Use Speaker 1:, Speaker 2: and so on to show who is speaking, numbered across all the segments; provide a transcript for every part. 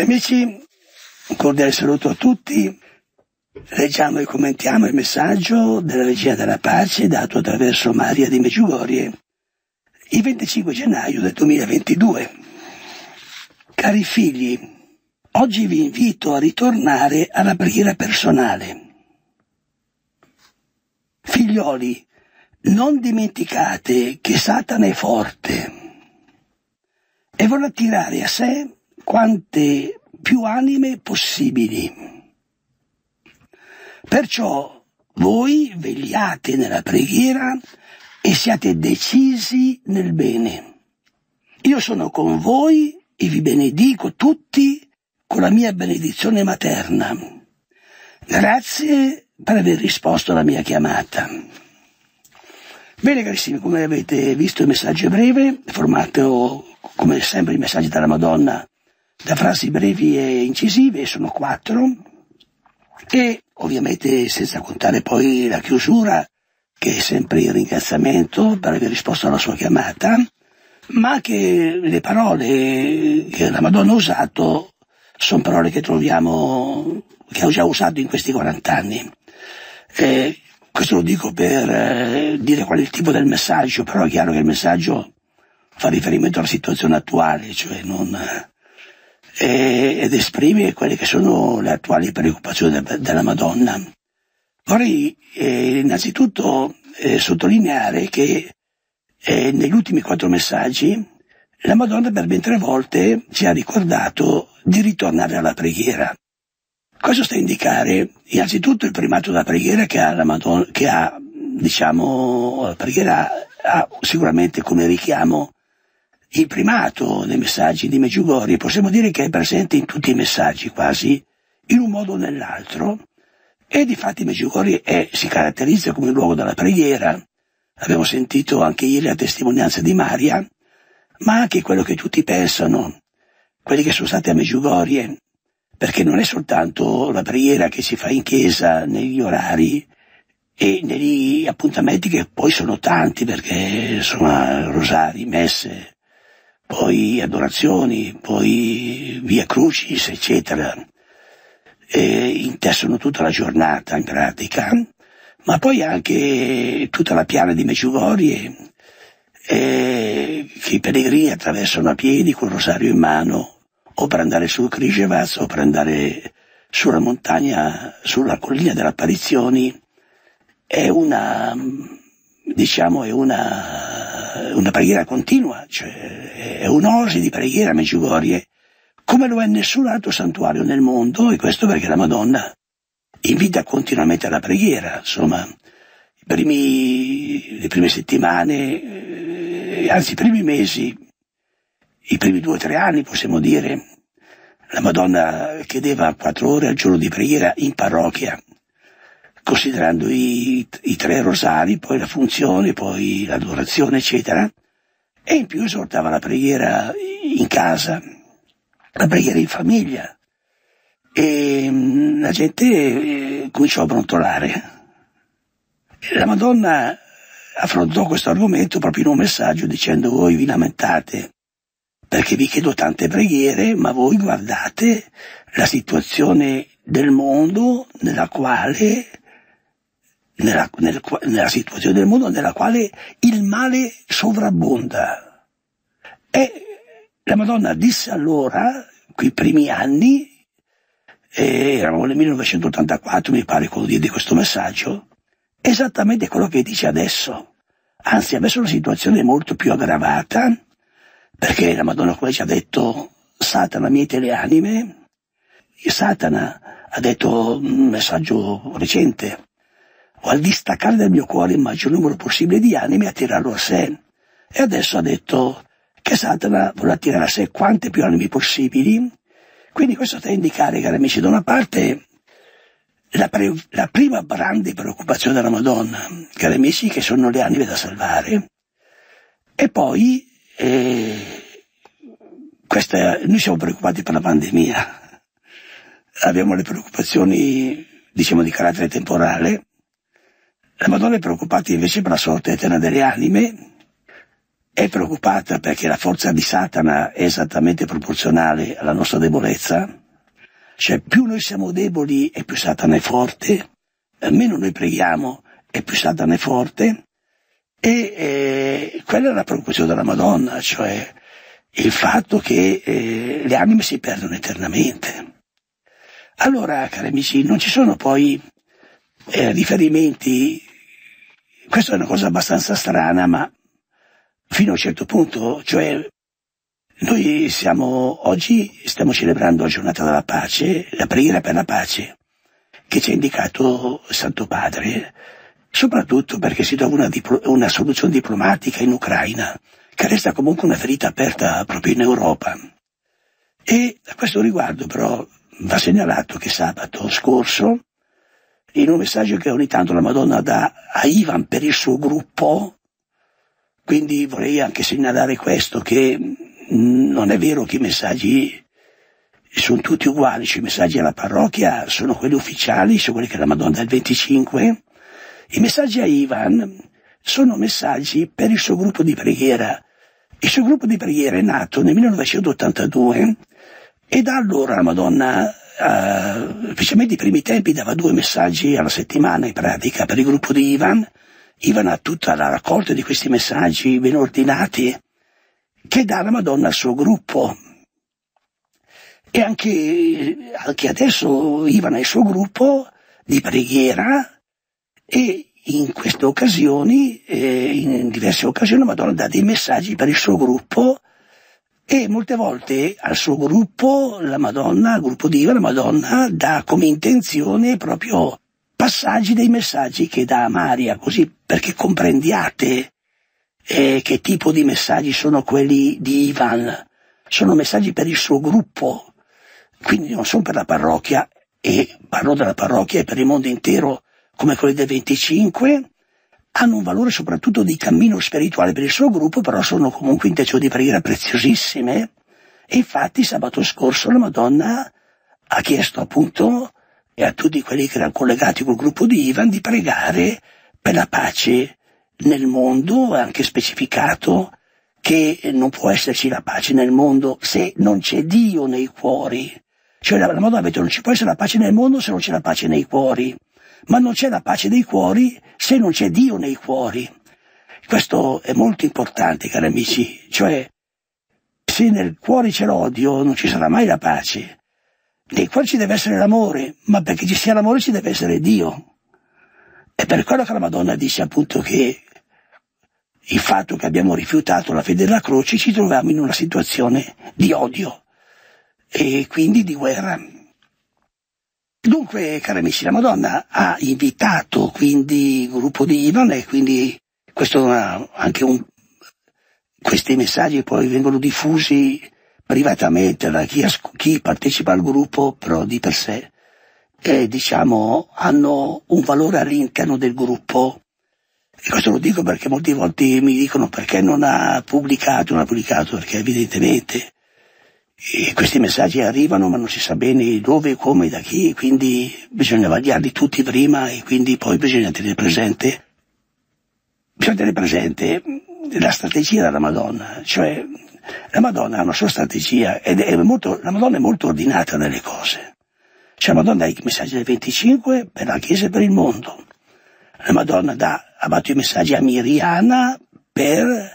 Speaker 1: Cari amici, un cordiale saluto a tutti. Leggiamo e commentiamo il messaggio della Regina della Pace dato attraverso Maria di Medjugorje il 25 gennaio del 2022. Cari figli, oggi vi invito a ritornare alla preghiera personale. Figlioli, non dimenticate che Satana è forte e vuole attirare a sé quante più anime possibili. Perciò voi vegliate nella preghiera e siate decisi nel bene. Io sono con voi e vi benedico tutti con la mia benedizione materna. Grazie per aver risposto alla mia chiamata. Bene carissimi, come avete visto il messaggio è breve, formato come sempre i messaggi della Madonna da frasi brevi e incisive, sono 4, e ovviamente senza contare poi la chiusura, che è sempre il ringraziamento per aver risposto alla sua chiamata, ma che le parole che la Madonna ha usato sono parole che troviamo, che ho già usato in questi 40 anni. Questo lo dico per dire qual è il tipo del messaggio, però è chiaro che il messaggio fa riferimento alla situazione attuale, cioè ed esprime quelle che sono le attuali preoccupazioni della Madonna. Vorrei innanzitutto sottolineare che negli ultimi 4 messaggi la Madonna per ben 3 volte ci ha ricordato di ritornare alla preghiera. Questo sta a indicare innanzitutto il primato della preghiera che ha la Madonna, la preghiera ha sicuramente come richiamo il primato nei messaggi di Medjugorje. Possiamo dire che è presente in tutti i messaggi quasi, in un modo o nell'altro, e difatti Medjugorje si caratterizza come il luogo della preghiera. Abbiamo sentito anche ieri la testimonianza di Maria, ma anche quello che tutti pensano, quelli che sono stati a Medjugorje, perché non è soltanto la preghiera che si fa in chiesa negli orari e negli appuntamenti, che poi sono tanti, perché insomma rosari, messe, poi adorazioni, poi via crucis, eccetera, intessono tutta la giornata in pratica, ma poi anche tutta la piana di Medjugorje, che i pellegrini attraversano a piedi col rosario in mano, o per andare sul Križevac o per andare sulla montagna, sulla collina delle apparizioni. È una preghiera continua, cioè è un'oasi di preghiera a Medjugorje, come lo è nessun altro santuario nel mondo, e questo perché la Madonna invita continuamente alla preghiera. Insomma, le prime settimane, anzi i primi mesi, i primi 2 o 3 anni possiamo dire, la Madonna chiedeva 4 ore al giorno di preghiera in parrocchia, considerando i 3 rosari, poi la funzione, poi l'adorazione, eccetera, e in più esortava la preghiera in casa, la preghiera in famiglia, e la gente cominciò a brontolare. La Madonna affrontò questo argomento proprio in un messaggio dicendo: voi vi lamentate perché vi chiedo tante preghiere, ma voi guardate la situazione del mondo nella situazione del mondo nella quale il male sovrabbonda. E la Madonna disse allora, quei primi anni, eravamo nel 1984 mi pare quando diede questo messaggio, esattamente quello che dice adesso. Anzi, adesso la situazione è molto più aggravata, perché la Madonna, come ci ha detto, Satana miete le anime. Satana ha detto un messaggio recente: al distaccare dal mio cuore il maggior numero possibile di anime e attirarlo a sé. E adesso ha detto che Satana vuole attirare a sé quante più anime possibili. Quindi questo sta a indicare, cari amici, da una parte la prima grande preoccupazione della Madonna, cari amici, che sono le anime da salvare, e poi noi siamo preoccupati per la pandemia, abbiamo le preoccupazioni, diciamo, di carattere temporale. La Madonna è preoccupata invece per la sorte eterna delle anime, è preoccupata perché la forza di Satana è esattamente proporzionale alla nostra debolezza, cioè più noi siamo deboli e più Satana è forte, meno noi preghiamo e più Satana è forte, e quella è la preoccupazione della Madonna, cioè il fatto che le anime si perdono eternamente. Allora, cari amici, non ci sono poi riferimenti, questa è una cosa abbastanza strana, ma fino a un certo punto, cioè noi oggi stiamo celebrando la giornata della pace, la preghiera per la pace, che ci ha indicato il Santo Padre, soprattutto perché si trova una soluzione diplomatica in Ucraina, che resta comunque una ferita aperta proprio in Europa. E a questo riguardo però va segnalato che sabato scorso, in un messaggio che ogni tanto la Madonna dà a Ivan per il suo gruppo, quindi vorrei anche segnalare questo, che non è vero che i messaggi sono tutti uguali, cioè i messaggi alla parrocchia sono quelli ufficiali, sono quelli che la Madonna dà il 25, i messaggi a Ivan sono messaggi per il suo gruppo di preghiera. Il suo gruppo di preghiera è nato nel 1982 e da allora la Madonna, specialmente i primi tempi, dava 2 messaggi alla settimana in pratica per il gruppo di Ivan. Ivan ha tutta la raccolta di questi messaggi ben ordinati che dà la Madonna al suo gruppo. E anche adesso Ivan ha il suo gruppo di preghiera e in queste occasioni, in diverse occasioni, la Madonna dà dei messaggi per il suo gruppo e molte volte al suo gruppo, al gruppo di Ivan, la Madonna dà come intenzione proprio passaggi dei messaggi che dà a Maria, così perché comprendiate che tipo di messaggi sono quelli di Ivan. Sono messaggi per il suo gruppo, quindi non sono per la parrocchia, e parlo della parrocchia e per il mondo intero come quelli del 25, hanno un valore soprattutto di cammino spirituale per il suo gruppo, però sono comunque intenzioni di preghiera preziosissime. E infatti sabato scorso la Madonna ha chiesto appunto e a tutti quelli che erano collegati col gruppo di Ivan di pregare per la pace nel mondo, ha anche specificato che non può esserci la pace nel mondo se non c'è Dio nei cuori. Cioè la Madonna ha detto non ci può essere la pace nel mondo se non c'è la pace nei cuori, ma non c'è la pace dei cuori se non c'è Dio nei cuori. Questo è molto importante, cari amici, cioè se nel cuore c'è l'odio non ci sarà mai la pace. Nei cuori ci deve essere l'amore, ma perché ci sia l'amore ci deve essere Dio. È per quello che la Madonna dice appunto che il fatto che abbiamo rifiutato la fede della croce ci troviamo in una situazione di odio e quindi di guerra. Dunque, cari amici, la Madonna ha invitato quindi il gruppo di Ivan e quindi questi messaggi poi vengono diffusi privatamente da chi partecipa al gruppo, però di per sé, hanno un valore all'interno del gruppo. E questo lo dico perché molte volte mi dicono perché non ha pubblicato, perché evidentemente questi messaggi arrivano ma non si sa bene dove, come, da chi, quindi bisogna vagliarli tutti prima e quindi poi bisogna tenere presente la strategia della Madonna, cioè la Madonna ha una sua strategia la Madonna è molto ordinata nelle cose. Cioè la Madonna dà i messaggi del 25 per la Chiesa e per il mondo. La Madonna ha dato i messaggi a Miriana per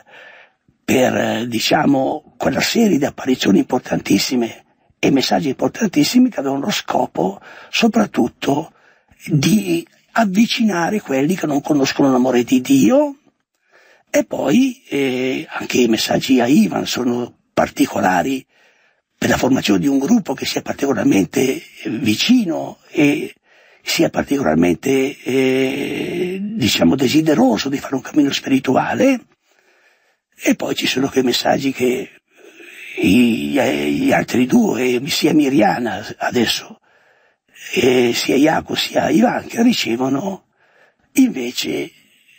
Speaker 1: quella serie di apparizioni importantissime e messaggi importantissimi che avevano lo scopo soprattutto di avvicinare quelli che non conoscono l'amore di Dio. E poi anche i messaggi a Ivan sono particolari per la formazione di un gruppo che sia particolarmente vicino e sia particolarmente desideroso di fare un cammino spirituale. E poi ci sono quei messaggi che gli altri due, sia Miriana adesso, sia Jacopo sia Ivan, che ricevono invece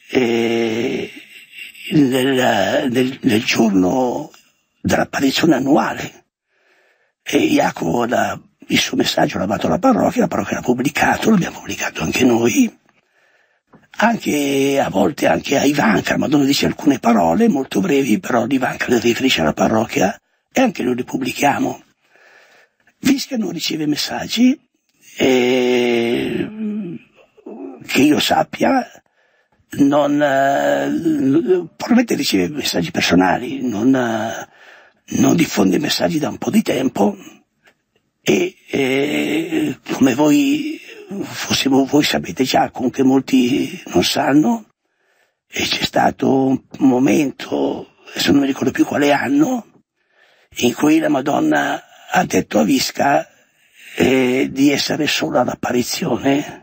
Speaker 1: nel giorno dell'apparizione annuale. E Jacopo il suo messaggio l'ha dato alla parrocchia, la parrocchia l'ha pubblicato, l'abbiamo pubblicato anche noi. anche a volte anche a Ivanka, la Madonna dice alcune parole molto brevi, però Ivanka le riferisce alla parrocchia e anche noi le pubblichiamo. Visca non riceve messaggi, che io sappia, probabilmente riceve messaggi personali, non diffonde messaggi da un po' di tempo e come voi sapete già, comunque molti non sanno, e c'è stato un momento, adesso non mi ricordo più quale anno, in cui la Madonna ha detto a Visca di essere sola all'apparizione.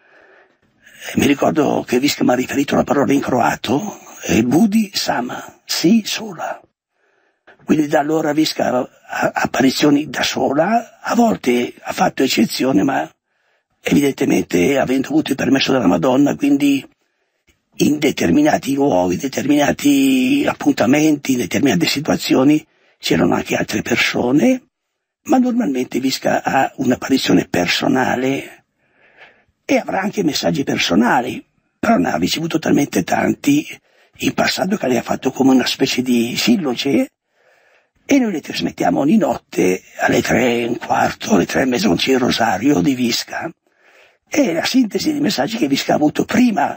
Speaker 1: Mi ricordo che Visca mi ha riferito la parola in croato, budi sama, sì, sola. Quindi da allora Visca ha apparizioni da sola, a volte ha fatto eccezione, ma evidentemente avendo avuto il permesso della Madonna, quindi in determinati luoghi, determinati appuntamenti, in determinate situazioni c'erano anche altre persone, ma normalmente Visca ha un'apparizione personale e avrà anche messaggi personali, però ne ha ricevuto talmente tanti in passato che lei ha fatto come una specie di silloge e noi le trasmettiamo ogni notte alle 3:15, alle 3:30 non c'è il rosario di Visca. E la sintesi dei messaggi che Visca ha avuto prima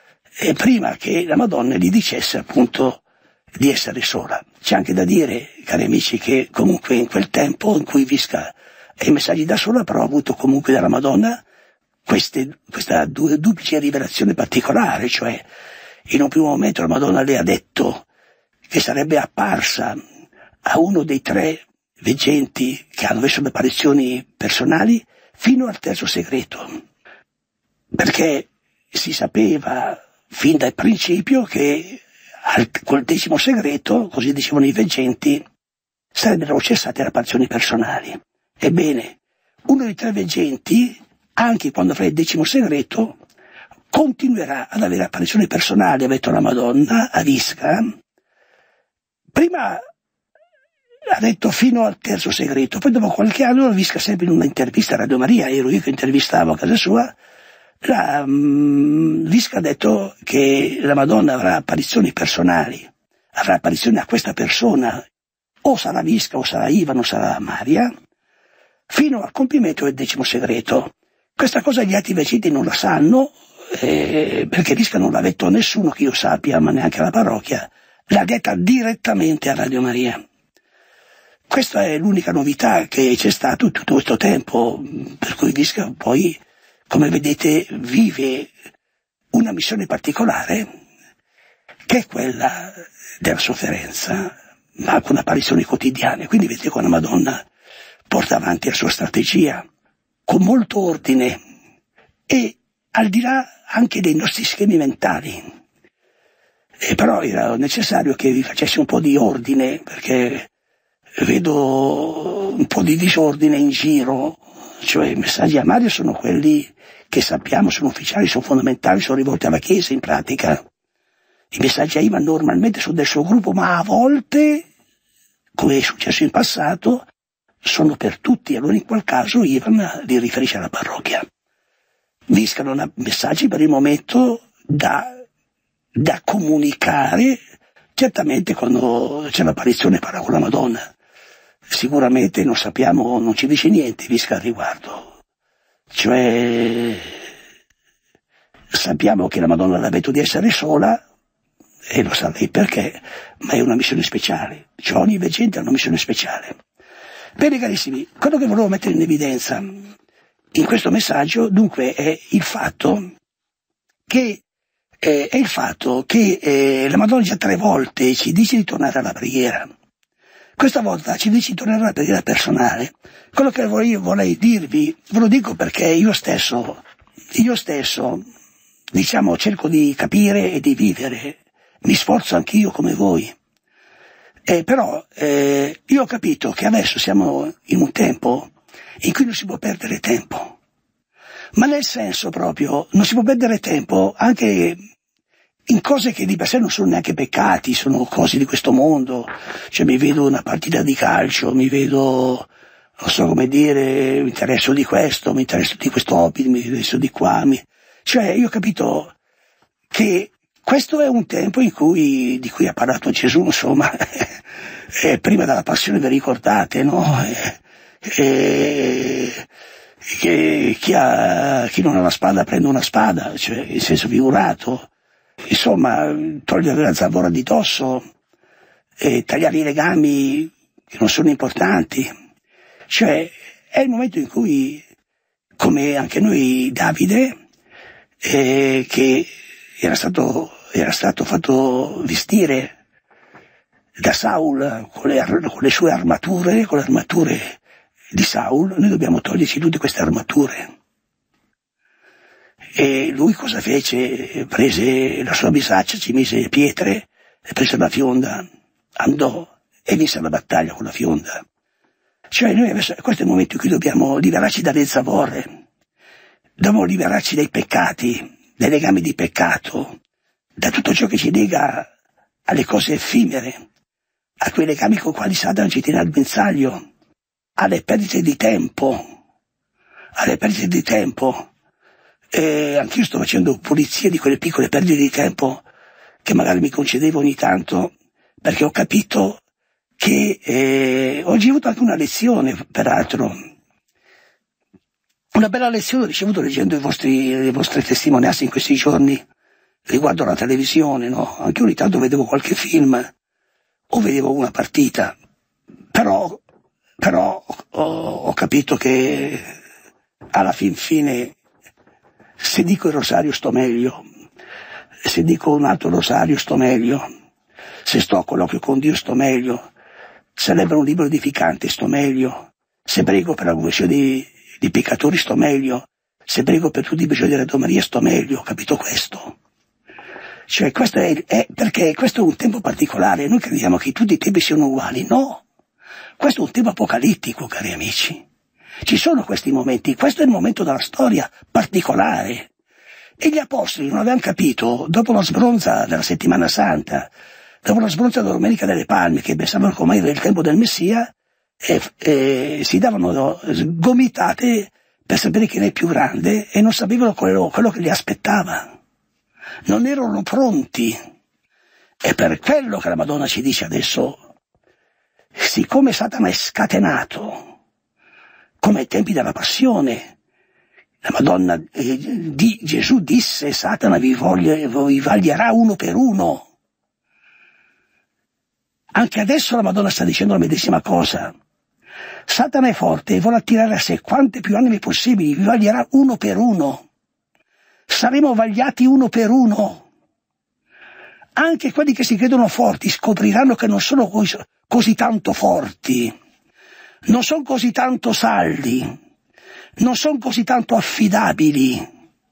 Speaker 1: che la Madonna gli dicesse appunto di essere sola. C'è anche da dire, cari amici, che comunque in quel tempo in cui Visca ha i messaggi da sola, però ha avuto comunque dalla Madonna questa duplice rivelazione particolare, cioè in un primo momento la Madonna le ha detto che sarebbe apparsa a uno dei 3 veggenti che hanno visto le apparizioni personali fino al terzo segreto, perché si sapeva fin dal principio che col 10° segreto, così dicevano i veggenti, sarebbero cessate le apparizioni personali. Ebbene, uno dei 3 veggenti, anche quando avrà il 10° segreto, continuerà ad avere apparizioni personali, ha detto la Madonna a Visca. Prima ha detto fino al terzo segreto, poi dopo qualche anno Visca, sempre in una intervista a Radio Maria, ero io che intervistavo a casa sua, Visca ha detto che la Madonna avrà apparizioni personali, avrà apparizioni a questa persona, o sarà Visca, o sarà Ivan, o sarà Maria, fino al compimento del 10° segreto. Questa cosa gli altri veggenti non la sanno, perché Visca non l'ha detto a nessuno che io sappia, ma neanche alla parrocchia, l'ha detta direttamente a Radio Maria. Questa è l'unica novità che c'è stato tutto questo tempo, per cui Visca poi, come vedete, vive una missione particolare, che è quella della sofferenza, ma con apparizioni quotidiane. Quindi vedete come la Madonna porta avanti la sua strategia, con molto ordine, e al di là anche dei nostri schemi mentali. E però era necessario che vi facessi un po' di ordine, perché vedo un po' di disordine in giro, cioè i messaggi a Mario sono quelli che sappiamo sono ufficiali, sono fondamentali, sono rivolti alla Chiesa in pratica. I messaggi a Ivan normalmente sono del suo gruppo, ma a volte, come è successo in passato, sono per tutti, allora in quel caso Ivan li riferisce alla parrocchia. Visca non ha messaggi per il momento da comunicare, certamente quando c'è l'apparizione parla con la Madonna. Sicuramente non sappiamo, non ci dice niente Visca al riguardo. Cioè, sappiamo che la Madonna l'ha detto di essere sola, e lo sa lei perché, ma è una missione speciale. Cioè ogni veggente ha una missione speciale. Bene carissimi, quello che volevo mettere in evidenza in questo messaggio dunque è il fatto che la Madonna già 3 volte ci dice di tornare alla preghiera. Questa volta ci dice di tornare alla preghiera personale. Quello che vorrei dirvi, ve lo dico perché io stesso, diciamo, cerco di capire e di vivere, mi sforzo anch'io come voi. Però io ho capito che adesso siamo in un tempo in cui non si può perdere tempo. Ma nel senso proprio, non si può perdere tempo anche in cose che di per sé non sono neanche peccati, sono cose di questo mondo. Cioè mi vedo una partita di calcio, mi vedo, non so come dire, mi interesso di questo, mi interesso di questo hobby, mi interesso di qua. Cioè io ho capito che questo è un tempo di cui ha parlato Gesù, insomma, prima della passione vi ricordate, no? Che chi non ha una spada prende una spada, cioè in senso figurato, insomma, togliere la zavorra di dosso, tagliare i legami che non sono importanti, cioè è il momento in cui, come anche noi Davide, che era stato fatto vestire da Saul con le sue armature, con le armature di Saul, noi dobbiamo toglierci tutte queste armature. E lui cosa fece? Prese la sua bisaccia, ci mise pietre, e prese la fionda, andò e vinse la battaglia con la fionda. Cioè noi adesso, questo è il momento in cui dobbiamo liberarci dalle zavorre, dobbiamo liberarci dai peccati, dai legami di peccato, da tutto ciò che ci lega alle cose effimere, a quei legami con i quali Satana ci tiene al guinzaglio, alle perdite di tempo, anch'io sto facendo pulizia di quelle piccole perdite di tempo che magari mi concedevo ogni tanto, perché ho capito che oggi ho avuto anche una lezione, peraltro, una bella lezione ricevuta leggendo le vostre testimonianze in questi giorni riguardo alla televisione, no? Anche ogni tanto vedevo qualche film o vedevo una partita, però ho capito che alla fin fine, se dico il rosario sto meglio, se dico un altro rosario sto meglio, se sto a colloquio con Dio sto meglio, se leggo un libro edificante sto meglio, se prego per la conversione di peccatori sto meglio, se prego per tutti i bisogni della domeria sto meglio, ho capito questo? Cioè questo è perché questo è un tempo particolare, noi crediamo che tutti i tempi siano uguali, no, questo è un tempo apocalittico, cari amici, ci sono questi momenti, questo è il momento della storia particolare, e gli apostoli non avevano capito, dopo la sbronza della settimana santa, dopo la sbronza della domenica delle palme, che pensavano che ormai era il tempo del Messia, si davano gomitate per sapere chi era il più grande e non sapevano quello che li aspettava. Non erano pronti. È per quello che la Madonna ci dice adesso, siccome Satana è scatenato, come ai tempi della passione, la Madonna di Gesù disse, Satana vi vaglierà uno per uno. Anche adesso la Madonna sta dicendo la medesima cosa. Satana è forte e vuole attirare a sé quante più anime possibili, vi vaglierà uno per uno. Saremo vagliati uno per uno. Anche quelli che si credono forti scopriranno che non sono così tanto forti, non sono così tanto saldi, non sono così tanto affidabili.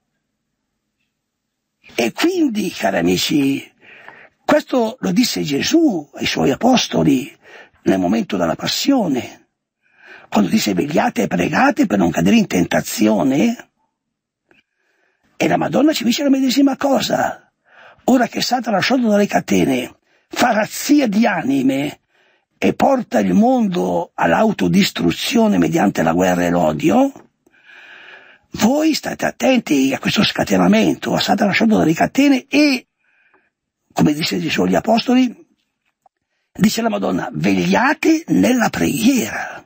Speaker 1: E quindi, cari amici, questo lo disse Gesù ai suoi apostoli nel momento della passione, quando disse vegliate e pregate per non cadere in tentazione. E la Madonna ci dice la medesima cosa. Ora che Satana, sciolto dalle catene, fa razzia di anime e porta il mondo all'autodistruzione mediante la guerra e l'odio, voi state attenti a questo scatenamento, a Satana sciolto dalle catene e, come disse Gesù agli apostoli, dice la Madonna, vegliate nella preghiera.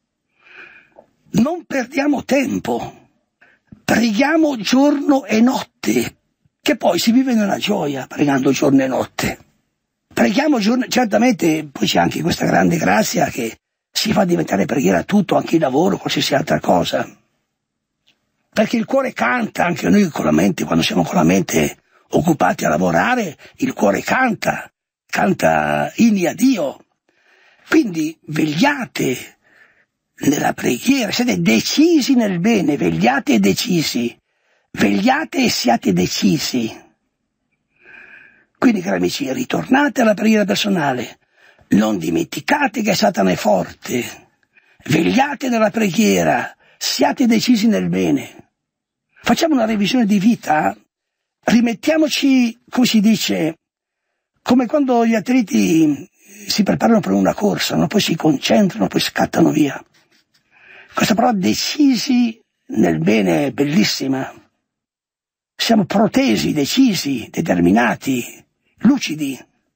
Speaker 1: Non perdiamo tempo. Preghiamo giorno e notte, che poi si vive nella gioia pregando giorno e notte. Preghiamo giorno, certamente poi c'è anche questa grande grazia che si fa diventare preghiera tutto, anche il lavoro, qualsiasi altra cosa. Perché il cuore canta, anche noi con la mente, quando siamo con la mente occupati a lavorare, il cuore canta inni a Dio. Quindi vegliate nella preghiera, siete decisi nel bene, vegliate e decisi, vegliate e siate decisi. Quindi, cari amici, ritornate alla preghiera personale, non dimenticate che Satana è forte, vegliate nella preghiera, siate decisi nel bene. Facciamo una revisione di vita, rimettiamoci, come si dice, come quando gli atleti si preparano per una corsa, no? Poi si concentrano, poi scattano via. Questa parola decisi nel bene è bellissima. siamo protesi, decisi, determinati, lucidi,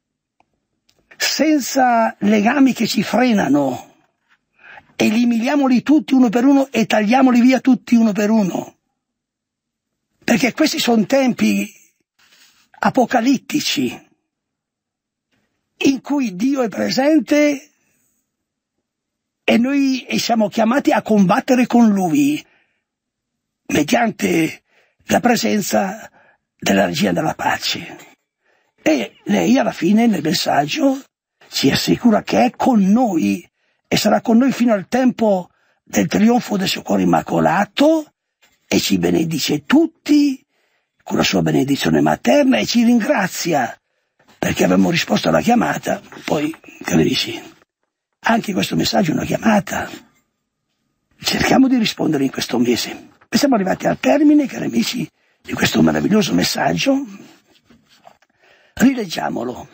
Speaker 1: senza legami che ci frenano. Eliminiamoli tutti uno per uno e tagliamoli via tutti uno per uno. Perché questi sono tempi apocalittici in cui Dio è presente e noi siamo chiamati a combattere con Lui mediante la presenza della Regina della Pace. E lei alla fine nel messaggio ci assicura che è con noi e sarà con noi fino al tempo del trionfo del suo cuore immacolato e ci benedice tutti con la sua benedizione materna e ci ringrazia perché abbiamo risposto alla chiamata. Poi, che ne dici? Anche questo messaggio è una chiamata. Cerchiamo di rispondere in questo mese. E siamo arrivati al termine, cari amici, di questo meraviglioso messaggio. Rileggiamolo.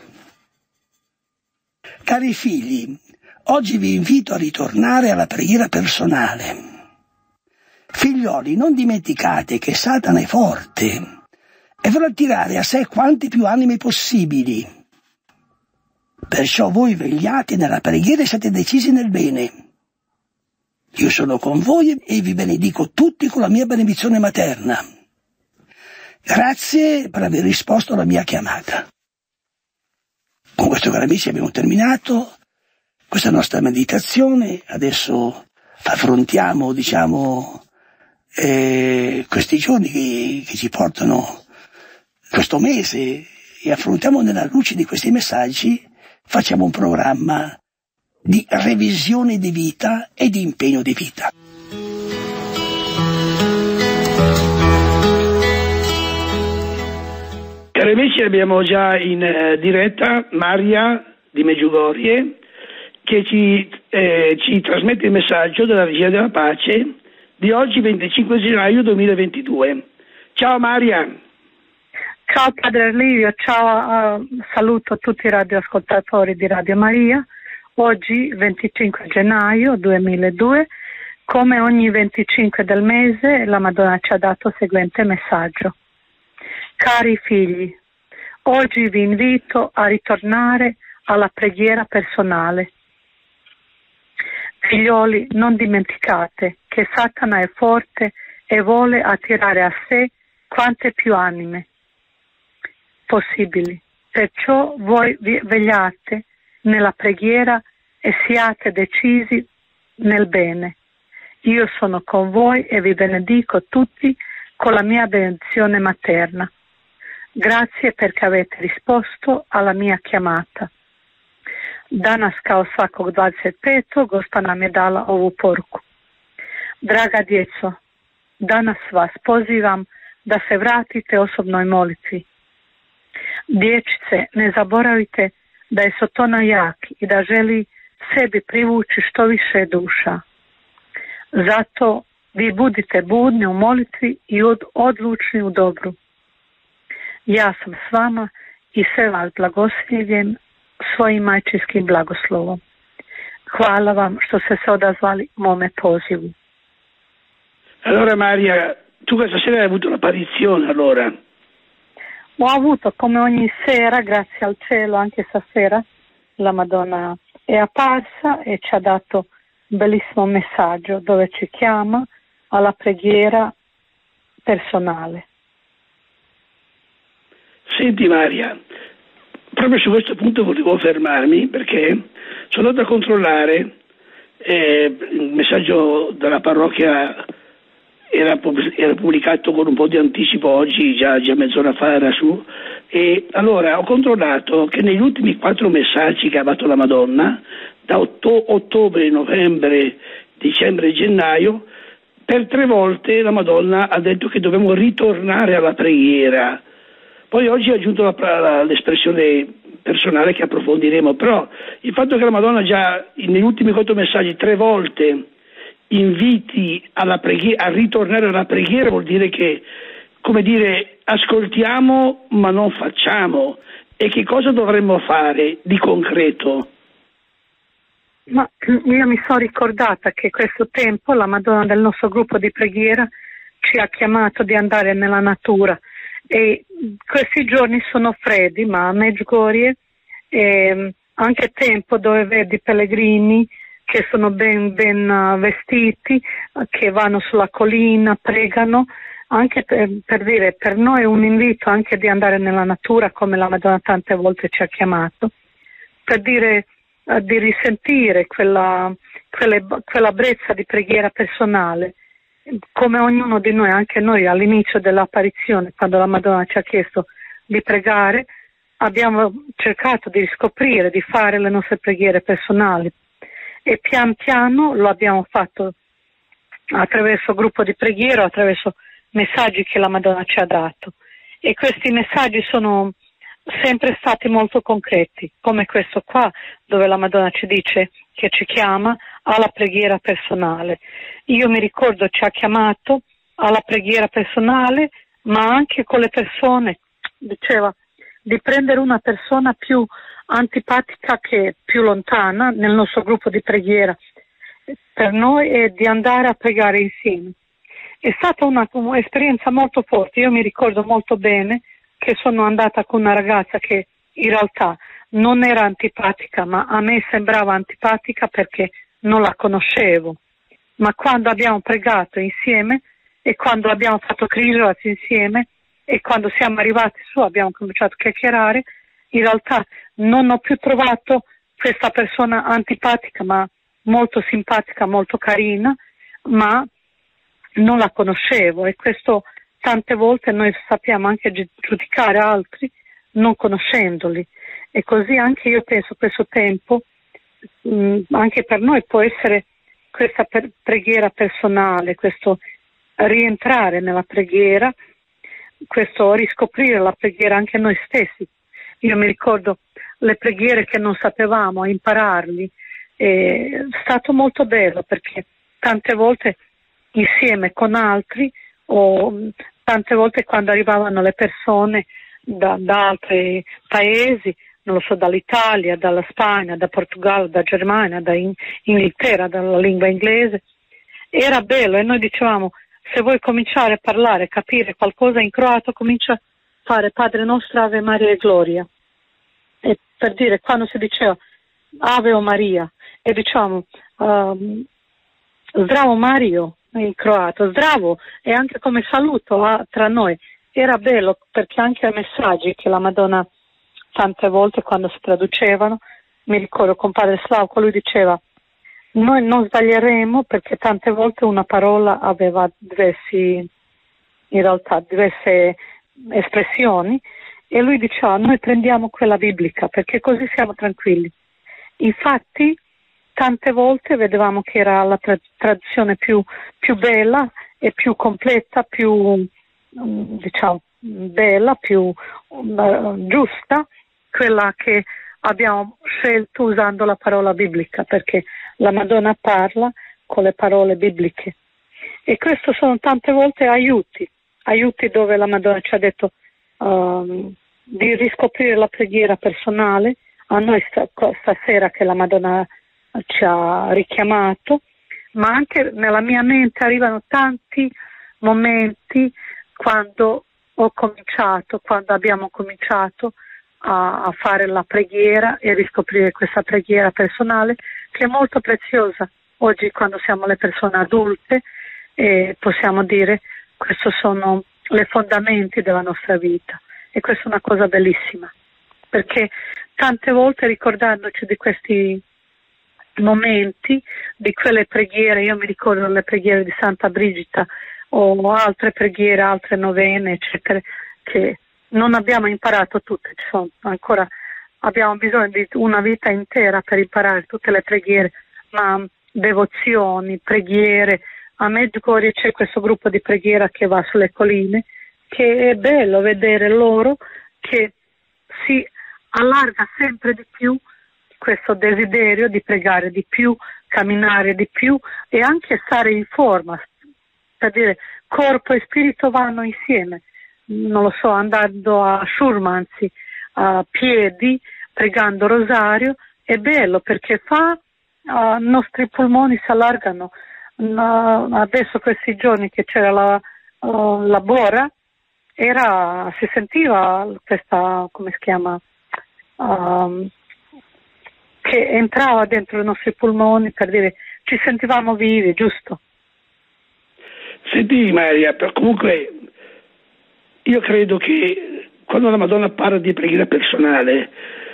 Speaker 1: Cari figli, oggi vi invito a ritornare alla preghiera personale. Figlioli, non dimenticate che Satana è forte e vorrà attirare a sé quante più anime possibili. Perciò voi vegliate nella preghiera e siete decisi nel bene. Io sono con voi e vi benedico tutti con la mia benedizione materna. Grazie per aver risposto alla mia chiamata. Con questo, cari amici, abbiamo terminato questa nostra meditazione. Adesso affrontiamo, questi giorni che ci portano questo mese e affrontiamo nella luce di questi messaggi, facciamo un programma di revisione di vita e di impegno di vita.
Speaker 2: Cari amici, abbiamo già in diretta Maria di Meggiugorie che ci trasmette il messaggio della Regina della Pace di oggi 25 gennaio 2022. Ciao Maria.
Speaker 3: Ciao Padre Livio, ciao, saluto tutti i radioascoltatori di Radio Maria. Oggi 25 gennaio 2002, come ogni 25 del mese, la Madonna ci ha dato il seguente messaggio. Cari figli, oggi vi invito a ritornare alla preghiera personale. Figlioli, non dimenticate che Satana è forte e vuole attirare a sé quante più anime possibili. Perciò voi vegliate nella preghiera e siate decisi nel bene. Io sono con voi e vi benedico tutti con la mia benedizione materna. Grazie perché avete risposto alla mia chiamata. Danas kao svakog 25. Gospa nam je dala ovu poruku. Draga djeco, danas vas pozivam da se vratite osobnoj molitvi. Dječice, ne zaboravite da je Sotona jak i da želi sebi privući što više duša. Zato vi budite budni u molitvi i odlučni u dobru. Ja sam s vama i sve vas blagoslivljem svojim majčinskim blagoslovom. Hvala vam što ste se odazvali mome pozivu.
Speaker 2: Allora Maria, tu questa sera hai avuto l'apparizione allora?
Speaker 3: Ho avuto come ogni sera, grazie al cielo, anche stasera, la Madonna è apparsa e ci ha dato un bellissimo messaggio dove ci chiama alla preghiera personale.
Speaker 2: Senti Maria, proprio su questo punto volevo fermarmi perché sono andato a controllare il messaggio della parrocchia. Era pubblicato con un po' di anticipo oggi, già mezz'ora fa era su, e allora ho controllato che negli ultimi 4 messaggi che ha dato la Madonna, da ottobre, novembre, dicembre e gennaio, per 3 volte la Madonna ha detto che dobbiamo ritornare alla preghiera. Poi oggi ha aggiunto l'espressione personale che approfondiremo, però il fatto che la Madonna già negli ultimi 4 messaggi 3 volte inviti alla preghiera, a ritornare alla preghiera, vuol dire che, come dire, ascoltiamo ma non facciamo. E che cosa dovremmo fare di concreto?
Speaker 3: Ma io mi sono ricordata che questo tempo la Madonna del nostro gruppo di preghiera ci ha chiamato di andare nella natura, e questi giorni sono freddi, ma a Medjugorje è anche tempo dove vedi pellegrini che sono ben vestiti, che vanno sulla collina, pregano, anche per dire, per noi è un invito anche di andare nella natura, come la Madonna tante volte ci ha chiamato, per dire di risentire quella brezza di preghiera personale, come ognuno di noi, anche noi all'inizio dell'apparizione, quando la Madonna ci ha chiesto di pregare, abbiamo cercato di riscoprire, di fare le nostre preghiere personali, e pian piano lo abbiamo fatto attraverso gruppo di preghiera, attraverso messaggi che la Madonna ci ha dato, e questi messaggi sono sempre stati molto concreti, come questo qua, dove la Madonna ci dice che ci chiama alla preghiera personale. Io mi ricordo ci ha chiamato alla preghiera personale, ma anche con le persone, diceva di prendere una persona più antipatica che più lontana nel nostro gruppo di preghiera per noi, e di andare a pregare insieme. È stata un'esperienza molto forte. Io mi ricordo molto bene che sono andata con una ragazza che in realtà non era antipatica, ma a me sembrava antipatica perché non la conoscevo. Ma quando abbiamo pregato insieme e quando abbiamo fatto Krishat insieme e quando siamo arrivati su abbiamo cominciato a chiacchierare, in realtà non ho più trovato questa persona antipatica, ma molto simpatica, molto carina, ma non la conoscevo, e questo tante volte noi sappiamo anche giudicare altri non conoscendoli, e così anche io penso questo tempo anche per noi può essere questa preghiera personale, questo rientrare nella preghiera, questo riscoprire la preghiera anche noi stessi. Io mi ricordo le preghiere che non sapevamo, impararli, è stato molto bello, perché tante volte insieme con altri, o tante volte quando arrivavano le persone da altri paesi, non lo so, dall'Italia, dalla Spagna, da Portogallo, da Germania, da Inghilterra, dalla lingua inglese, era bello, e noi dicevamo: se vuoi cominciare a parlare, capire qualcosa in croato, comincia a fare Padre nostro, Ave Maria e Gloria. E per dire, quando si diceva Ave o Maria, e diciamo Zdravo Mario in croato, zdravo, e anche come saluto tra noi, era bello, perché anche i messaggi che la Madonna tante volte quando si traducevano, mi ricordo con Padre Slavko, lui diceva: noi non sbaglieremo, perché tante volte una parola aveva diverse espressioni, e lui diceva: noi prendiamo quella biblica perché così siamo tranquilli. Infatti tante volte vedevamo che era la traduzione più bella e più completa, più bella, più giusta, quella che abbiamo scelto usando la parola biblica, perché la Madonna parla con le parole bibliche, e questo sono tante volte aiuti dove la Madonna ci ha detto di riscoprire la preghiera personale. A noi stasera che la Madonna ci ha richiamato, ma anche nella mia mente arrivano tanti momenti quando abbiamo cominciato a fare la preghiera e riscoprire questa preghiera personale, che è molto preziosa oggi quando siamo le persone adulte, e possiamo dire questi sono le fondamenti della nostra vita, e questa è una cosa bellissima, perché tante volte ricordandoci di questi momenti, di quelle preghiere, io mi ricordo le preghiere di Santa Brigida o altre preghiere, altre novene eccetera, che non abbiamo imparato tutte, ancora abbiamo bisogno di una vita intera per imparare tutte le preghiere, ma devozioni, preghiere. A Medjugorje c'è questo gruppo di preghiera che va sulle colline, che è bello vedere loro che si allarga sempre di più questo desiderio di pregare di più, camminare di più e anche stare in forma, per dire corpo e spirito vanno insieme, non lo so, andando a Shurmanzi a piedi, pregando rosario, è bello perché i nostri polmoni si allargano. Adesso questi giorni che c'era la bora, si sentiva questa, come si chiama, che entrava dentro i nostri polmoni, per dire, ci sentivamo vivi, giusto?
Speaker 2: Senti Maria, comunque io credo che quando la Madonna parla di preghiera personale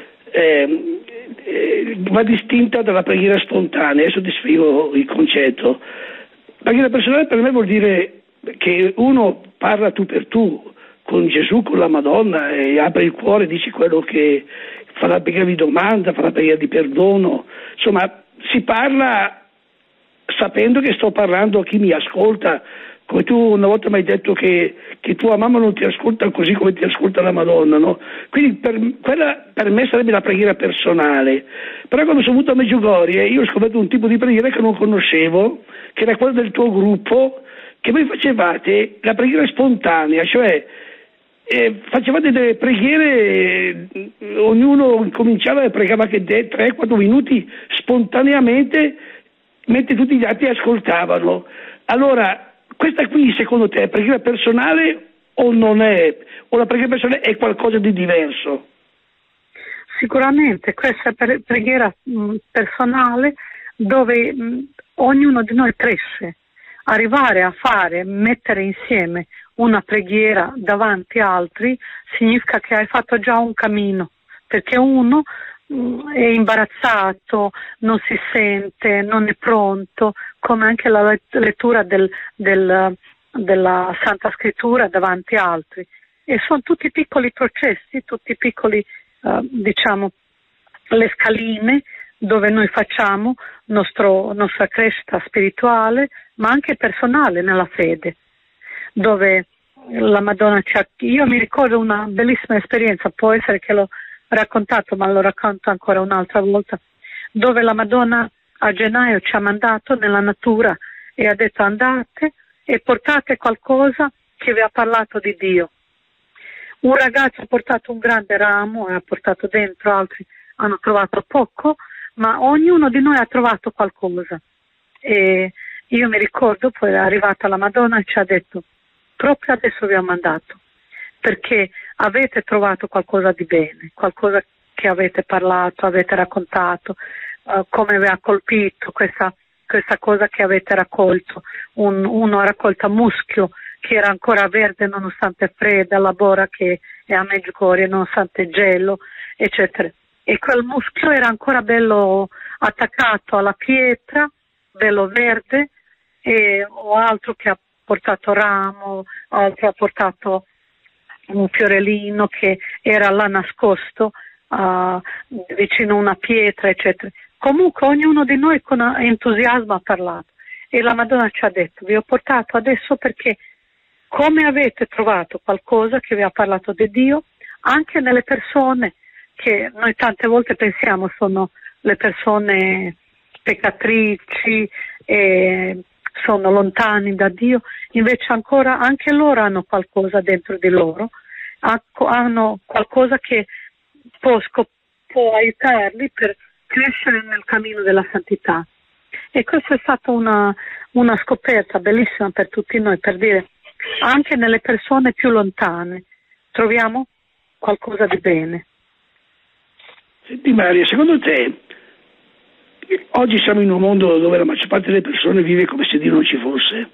Speaker 2: va distinta dalla preghiera spontanea. Adesso ti spiego il concetto. Preghiera personale per me vuol dire che uno parla tu per tu con Gesù, con la Madonna, e apre il cuore, dici quello che fa, la preghiera di domanda, fa la preghiera di perdono, insomma si parla sapendo che sto parlando a chi mi ascolta, come tu una volta mi hai detto che tua mamma non ti ascolta così come ti ascolta la Madonna, no? Quindi quella per me sarebbe la preghiera personale. Però quando sono venuto a Medjugorje io ho scoperto un tipo di preghiera che non conoscevo, che era quello del tuo gruppo, che voi facevate la preghiera spontanea, cioè facevate delle preghiere, ognuno cominciava e pregava anche 3-4 minuti spontaneamente, mentre tutti gli altri ascoltavano. Allora, questa qui secondo te è preghiera personale o non è? O la preghiera personale è qualcosa di diverso?
Speaker 3: Sicuramente questa è preghiera personale dove ognuno di noi cresce. Arrivare a mettere insieme una preghiera davanti a altri significa che hai fatto già un cammino, perché uno è imbarazzato, non si sente, non è pronto, come anche la lettura della Santa Scrittura davanti a altri. E sono tutti piccoli processi, tutti piccoli, diciamo, le scaline dove noi facciamo nostra crescita spirituale, ma anche personale nella fede, dove la Madonna io mi ricordo una bellissima esperienza, può essere che l'ho raccontato, ma lo racconto ancora un'altra volta, dove la Madonna a gennaio ci ha mandato nella natura e ha detto: andate e portate qualcosa che vi ha parlato di Dio. Un ragazzo ha portato un grande ramo e ha portato dentro, altri hanno trovato poco, ma ognuno di noi ha trovato qualcosa. E io mi ricordo, poi è arrivata la Madonna e ci ha detto: proprio adesso vi ho mandato, perché avete trovato qualcosa di bene, qualcosa che avete parlato, avete raccontato, come vi ha colpito questa cosa che avete raccolto. Uno ha raccolto muschio che era ancora verde nonostante fredda, la bora che è a Medjugorje nonostante il gelo, eccetera. E quel muschio era ancora bello attaccato alla pietra, bello verde, o altro che ha portato ramo, altro ha portato un fiorellino che era là nascosto vicino a una pietra, eccetera. Comunque ognuno di noi con entusiasmo ha parlato, e la Madonna ci ha detto: vi ho portato adesso perché come avete trovato qualcosa che vi ha parlato di Dio, anche nelle persone che noi tante volte pensiamo sono le persone peccatrici e sono lontani da Dio, invece ancora anche loro hanno qualcosa dentro di loro, hanno qualcosa che può aiutarli per crescere nel cammino della santità. E questa è stata una scoperta bellissima per tutti noi, per dire anche nelle persone più lontane troviamo qualcosa di bene.
Speaker 2: Senti Maria, secondo te oggi siamo in un mondo dove la maggior parte delle persone vive come se Dio non ci fosse,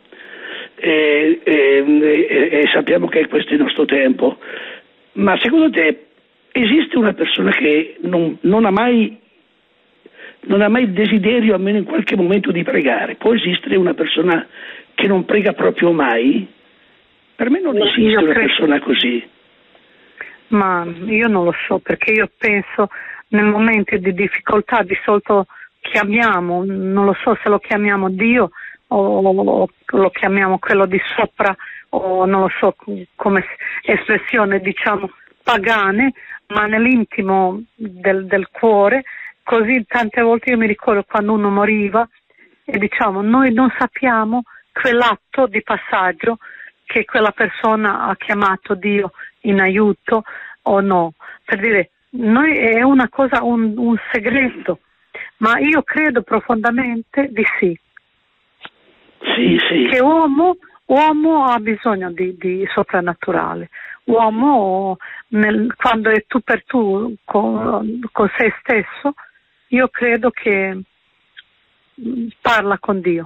Speaker 2: e sappiamo che questo è il nostro tempo, ma secondo te esiste una persona che non ha mai desiderio, almeno in qualche momento, di pregare? Può esistere una persona che non prega proprio mai? Per me non esiste una persona così.
Speaker 3: Ma io non lo so, perché io penso nel momento di difficoltà di solito chiamiamo, non lo so se lo chiamiamo Dio o lo chiamiamo quello di sopra, o non lo so, come espressione diciamo pagane, ma nell'intimo del cuore. Così tante volte io mi ricordo quando uno moriva e diciamo noi non sappiamo quell'atto di passaggio che quella persona ha chiamato Dio in aiuto o no, per dire noi è una cosa, un segreto, ma io credo profondamente di sì.
Speaker 2: Sì.
Speaker 3: Che uomo Uomo ha bisogno di soprannaturale. Uomo, quando è tu per tu con se stesso, io credo che parla con Dio.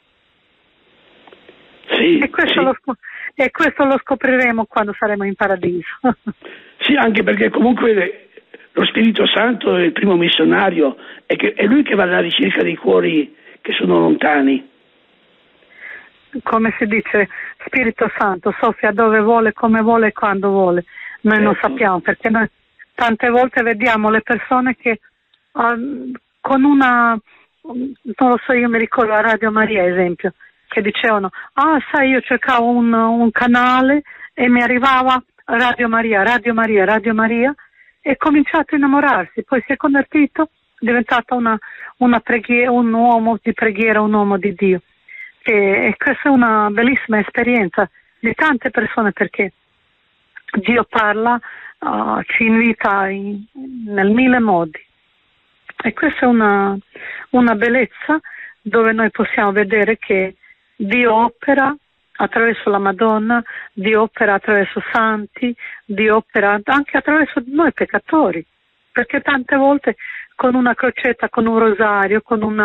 Speaker 2: Sì,
Speaker 3: e questo lo scopriremo quando saremo in paradiso.
Speaker 2: Sì, anche perché comunque lo Spirito Santo è il primo missionario, è lui che va alla ricerca dei cuori che sono lontani.
Speaker 3: Come si dice, Spirito Santo soffia dove vuole, come vuole e quando vuole. Noi non sappiamo, perché noi tante volte vediamo le persone che con una, non lo so, io mi ricordo a Radio Maria, esempio, che dicevano, sai, io cercavo un canale e mi arrivava Radio Maria, e cominciato a innamorarsi, poi si è convertito, è diventata una preghiera, un uomo di preghiera, un uomo di Dio. E questa è una bellissima esperienza di tante persone, perché Dio parla, ci invita nel mille modi, e questa è una bellezza dove noi possiamo vedere che Dio opera attraverso la Madonna, Dio opera attraverso santi, Dio opera anche attraverso noi peccatori, perché tante volte con una crocetta, con un rosario,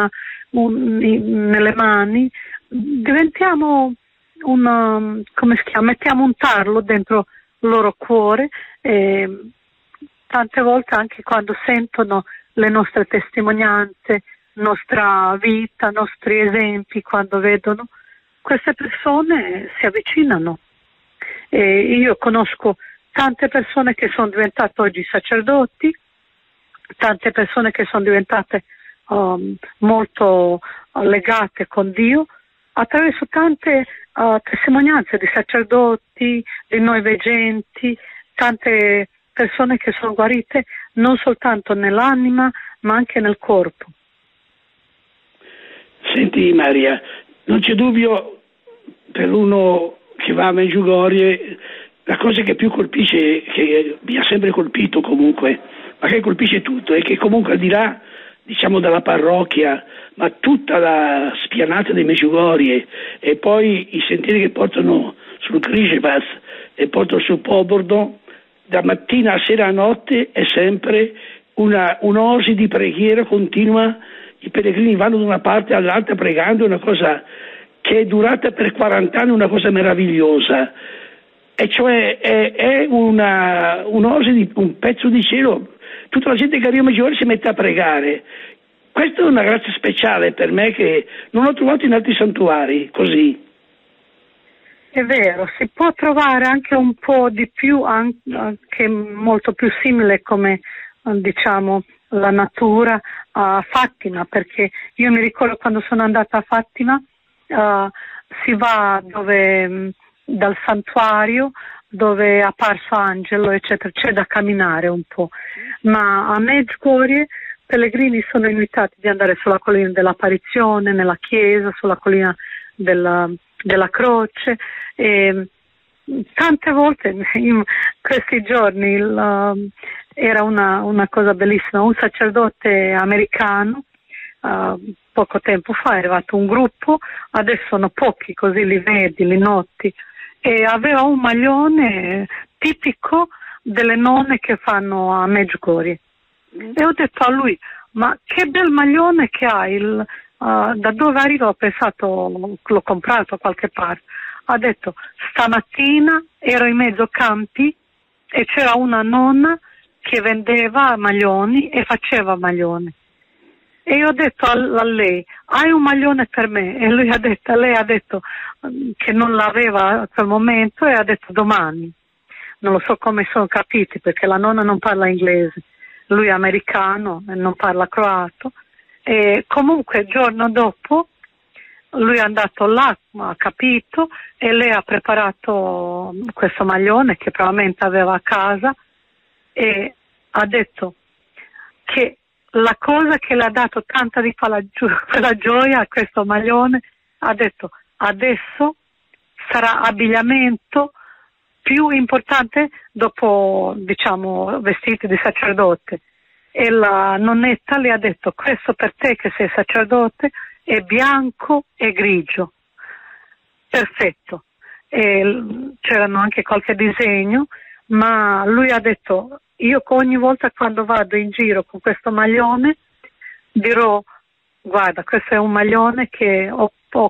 Speaker 3: nelle mani, diventiamo come si chiama? Mettiamo un tarlo dentro il loro cuore, e tante volte anche quando sentono le nostre testimonianze, nostra vita, nostri esempi, quando vedono, queste persone si avvicinano. E io conosco tante persone che sono diventate oggi sacerdoti, tante persone che sono diventate molto legate con Dio attraverso tante testimonianze di sacerdoti, di noi veggenti, tante persone che sono guarite non soltanto nell'anima ma anche nel corpo.
Speaker 2: Senti Maria, non c'è dubbio, per uno che va a Medjugorje, la cosa che più colpisce, che mi ha sempre colpito comunque, ma che colpisce tutto, è che comunque al di là, diciamo, dalla parrocchia, ma tutta la spianata dei Medjugorje e poi i sentieri che portano sul Križevac e portano sul Pobordo, da mattina a sera a notte è sempre un'oasi di preghiera continua. I pellegrini vanno da una parte all'altra pregando, una cosa che è durata per 40 anni, una cosa meravigliosa, e cioè è un'oasi, un pezzo di cielo. Tutta la gente che arriva a Medjugorje si mette a pregare. Questa è una grazia speciale per me che non ho trovato in altri santuari così.
Speaker 3: È vero, si può trovare anche un po' di più, anche molto più simile come diciamo la natura a Fatima, perché io mi ricordo quando sono andata a Fatima, si va dal santuario dove è apparso Angelo, eccetera, c'è da camminare un po', ma a Medjugorje pellegrini sono invitati di andare sulla collina dell'apparizione, nella chiesa, sulla collina della croce, e tante volte in questi giorni era una cosa bellissima. Un sacerdote americano poco tempo fa è arrivato un gruppo, adesso sono pochi, così li vedi, li noti, e aveva un maglione tipico delle nonne che fanno a Medjugorje. E ho detto a lui, ma che bel maglione che hai, da dove arriva? Ho pensato, l'ho comprato a qualche parte. Ha detto, stamattina ero in mezzo campi e c'era una nonna che vendeva maglioni e faceva maglioni. E io ho detto a lei, hai un maglione per me? E lei ha detto che non l'aveva a quel momento, e ha detto domani. Non lo so come sono capiti, perché la nonna non parla inglese, lui è americano e non parla croato. E comunque il giorno dopo lui è andato là, ha capito, e lei ha preparato questo maglione che probabilmente aveva a casa, e ha detto che la cosa che le ha dato tanta di quella gioia a questo maglione, ha detto adesso sarà abbigliamento più importante dopo, diciamo, vestiti di sacerdote. E la nonnetta le ha detto, questo per te che sei sacerdote è bianco e grigio. perfetto. E c'erano anche qualche disegno, ma lui ha detto: io ogni volta quando vado in giro con questo maglione dirò: guarda, questo è un maglione che ho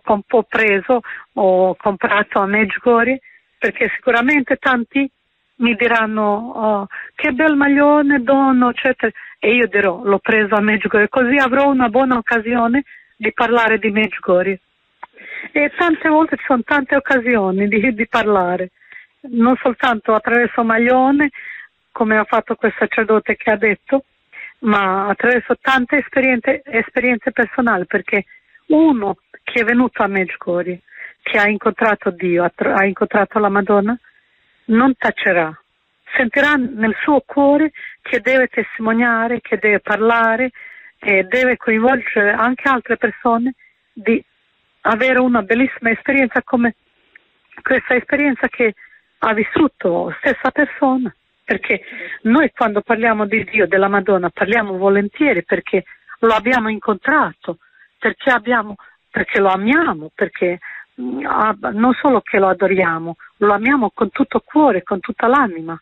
Speaker 3: comprato a Medjugorje, perché sicuramente tanti mi diranno che bel maglione, dono, eccetera, e io dirò: l'ho preso a Medjugorje, così avrò una buona occasione di parlare di Medjugorje. E tante volte ci sono tante occasioni di parlare, non soltanto attraverso maglione, come ha fatto quel sacerdote che ha detto, ma attraverso tante esperienze personali, perché uno che è venuto a Medjugorje, che ha incontrato Dio, ha incontrato la Madonna, non tacerà, sentirà nel suo cuore che deve testimoniare, che deve parlare e deve coinvolgere anche altre persone di avere una bellissima esperienza come questa esperienza che ha vissuto stessa persona. Perché noi quando parliamo di Dio, della Madonna, parliamo volentieri perché lo abbiamo incontrato, perché lo amiamo, perché non solo che lo adoriamo, lo amiamo con tutto il cuore, con tutta l'anima.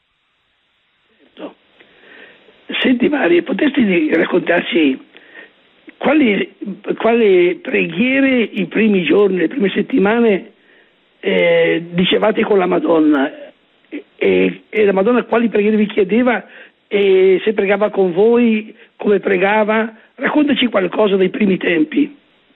Speaker 2: Senti Maria, potresti raccontarci quali preghiere i primi giorni, le prime settimane dicevate con la Madonna? E la Madonna quali preghiere vi chiedeva, e se pregava con voi, come pregava? Raccontaci qualcosa dei primi tempi.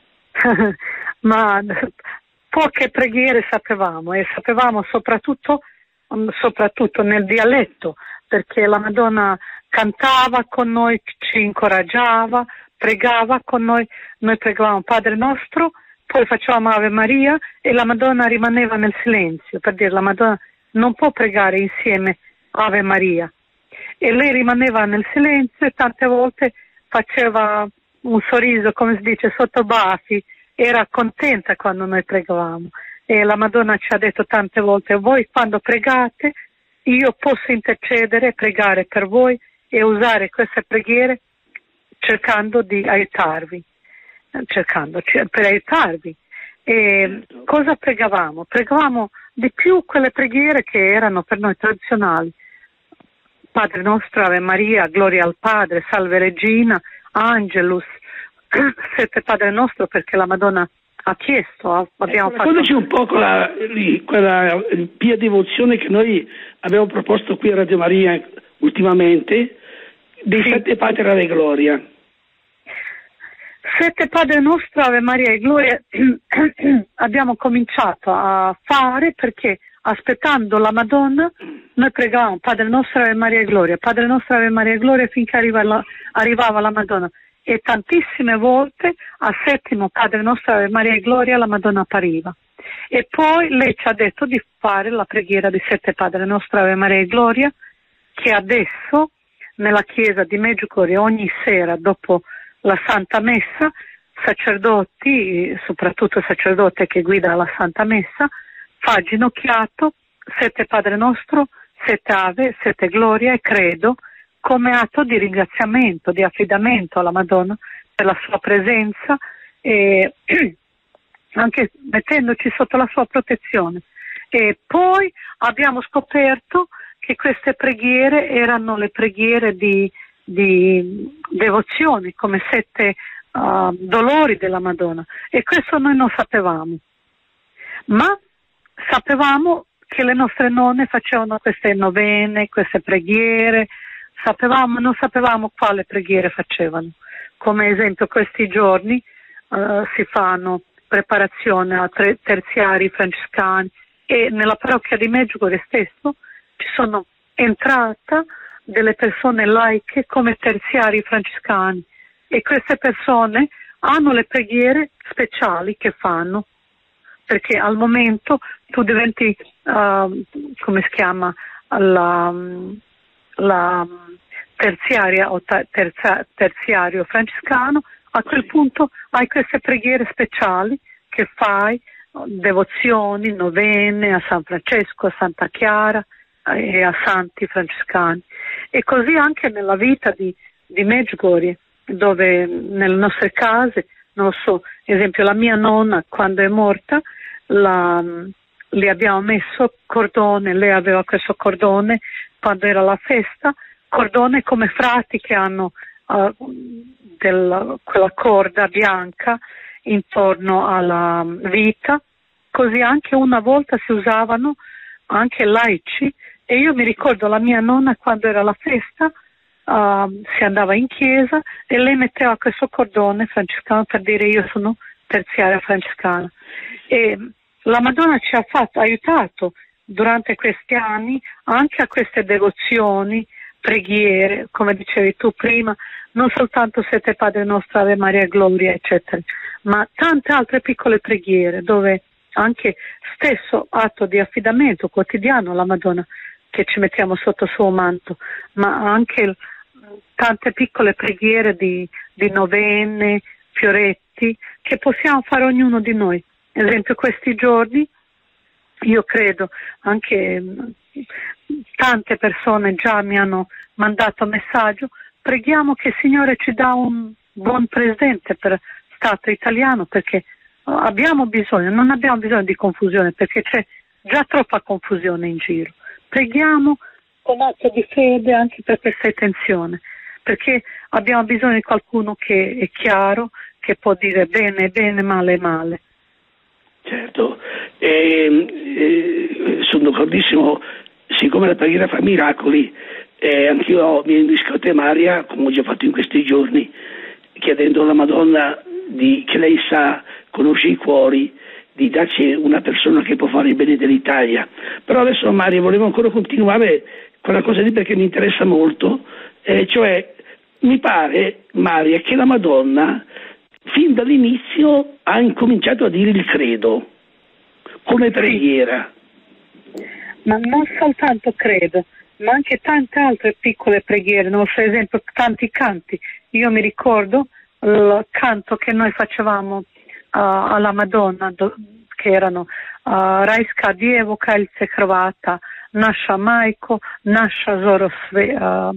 Speaker 3: Ma poche preghiere sapevamo, e sapevamo soprattutto nel dialetto, perché la Madonna cantava con noi, ci incoraggiava, pregava con noi pregavamo Padre Nostro, poi facevamo Ave Maria e la Madonna rimaneva nel silenzio, per dire la Madonna non può pregare insieme Ave Maria, e lei rimaneva nel silenzio e tante volte faceva un sorriso, come si dice, sotto baffi, era contenta quando noi pregavamo, e la Madonna ci ha detto tante volte: voi quando pregate io posso intercedere, pregare per voi e usare queste preghiere cercando di aiutarvi, per aiutarvi. E cosa pregavamo? Pregavamo di più quelle preghiere che erano per noi tradizionali: Padre Nostro, Ave Maria, Gloria al Padre, Salve Regina, Angelus, Sette Padre Nostro, perché la Madonna ha chiesto.
Speaker 2: Raccontaci un po' quella pia devozione che noi abbiamo proposto qui a Radio Maria ultimamente, dei Sette Padre Ave Gloria.
Speaker 3: Sette Padre Nostro, Ave Maria e Gloria abbiamo cominciato a fare perché, aspettando la Madonna, noi pregavamo Padre Nostro, Ave Maria e Gloria, Padre Nostro, Ave Maria e Gloria, finché arrivava la Madonna. E tantissime volte al settimo Padre Nostro, Ave Maria e Gloria la Madonna appariva. E poi lei ci ha detto di fare la preghiera di Sette Padre Nostro, Ave Maria e Gloria, che adesso nella chiesa di Medjugorje ogni sera dopo la Santa Messa, sacerdoti, soprattutto il sacerdote che guida la Santa Messa, fa ginocchiato, Sette Padre Nostro, Sette Ave, Sette Gloria e Credo, come atto di ringraziamento, di affidamento alla Madonna per la sua presenza e anche mettendoci sotto la sua protezione. E poi abbiamo scoperto che queste preghiere erano le preghiere di devozioni, come sette dolori della Madonna, e questo noi non sapevamo, ma sapevamo che le nostre nonne facevano queste novene, queste preghiere, non sapevamo quale preghiere facevano. Come esempio questi giorni si fanno preparazione a terziari francescani, e nella parrocchia di Medjugorje stesso ci sono entrata delle persone laiche come terziari francescani, e queste persone hanno le preghiere speciali che fanno, perché al momento tu diventi come si chiama la terziaria o terziario francescano. A quel punto hai queste preghiere speciali che fai, devozioni, novene a San Francesco, a Santa Chiara e a santi francescani. E così anche nella vita di Medjugorje, dove nelle nostre case, non lo so, esempio la mia nonna quando è morta le abbiamo messo cordone, lei aveva questo cordone quando era la festa, cordone come frati che hanno quella corda bianca intorno alla vita, così anche una volta si usavano anche laici, e io mi ricordo la mia nonna quando era la festa si andava in chiesa e lei metteva questo cordone francescano per dire io sono terziaria francescana, e la Madonna ci ha aiutato durante questi anni anche a queste devozioni, preghiere, come dicevi tu prima, non soltanto Sette Padre Nostro, Ave Maria Gloria, eccetera, ma tante altre piccole preghiere dove anche stesso atto di affidamento quotidiano alla Madonna che ci mettiamo sotto suo manto, ma anche tante piccole preghiere di novenne, fioretti che possiamo fare ognuno di noi. Ad esempio questi giorni io credo anche tante persone già mi hanno mandato messaggio, preghiamo che il Signore ci dà un buon presente per Stato italiano, perché abbiamo bisogno, non abbiamo bisogno di confusione, perché c'è già troppa confusione in giro. Preghiamo con atto di fede anche per questa tensione, perché abbiamo bisogno di qualcuno che è chiaro, che può dire bene bene, male male.
Speaker 2: Certo, sono d'accordissimo, siccome la preghiera fa miracoli, anch'io mi unisco a te Maria, come ho già fatto in questi giorni, chiedendo alla Madonna che lei conosce i cuori, di darci una persona che può fare il bene dell'Italia. Però adesso Maria volevo ancora continuare quella cosa lì perché mi interessa molto, cioè mi pare Maria che la Madonna fin dall'inizio ha incominciato a dire il credo come preghiera.
Speaker 3: Ma non soltanto credo, ma anche tante altre piccole preghiere, no? Per esempio tanti canti. Io mi ricordo il canto che noi facevamo alla Madonna, che erano Rajska Dievo, Kraljice Hrvata, Naša Majko, Naša Zorosve.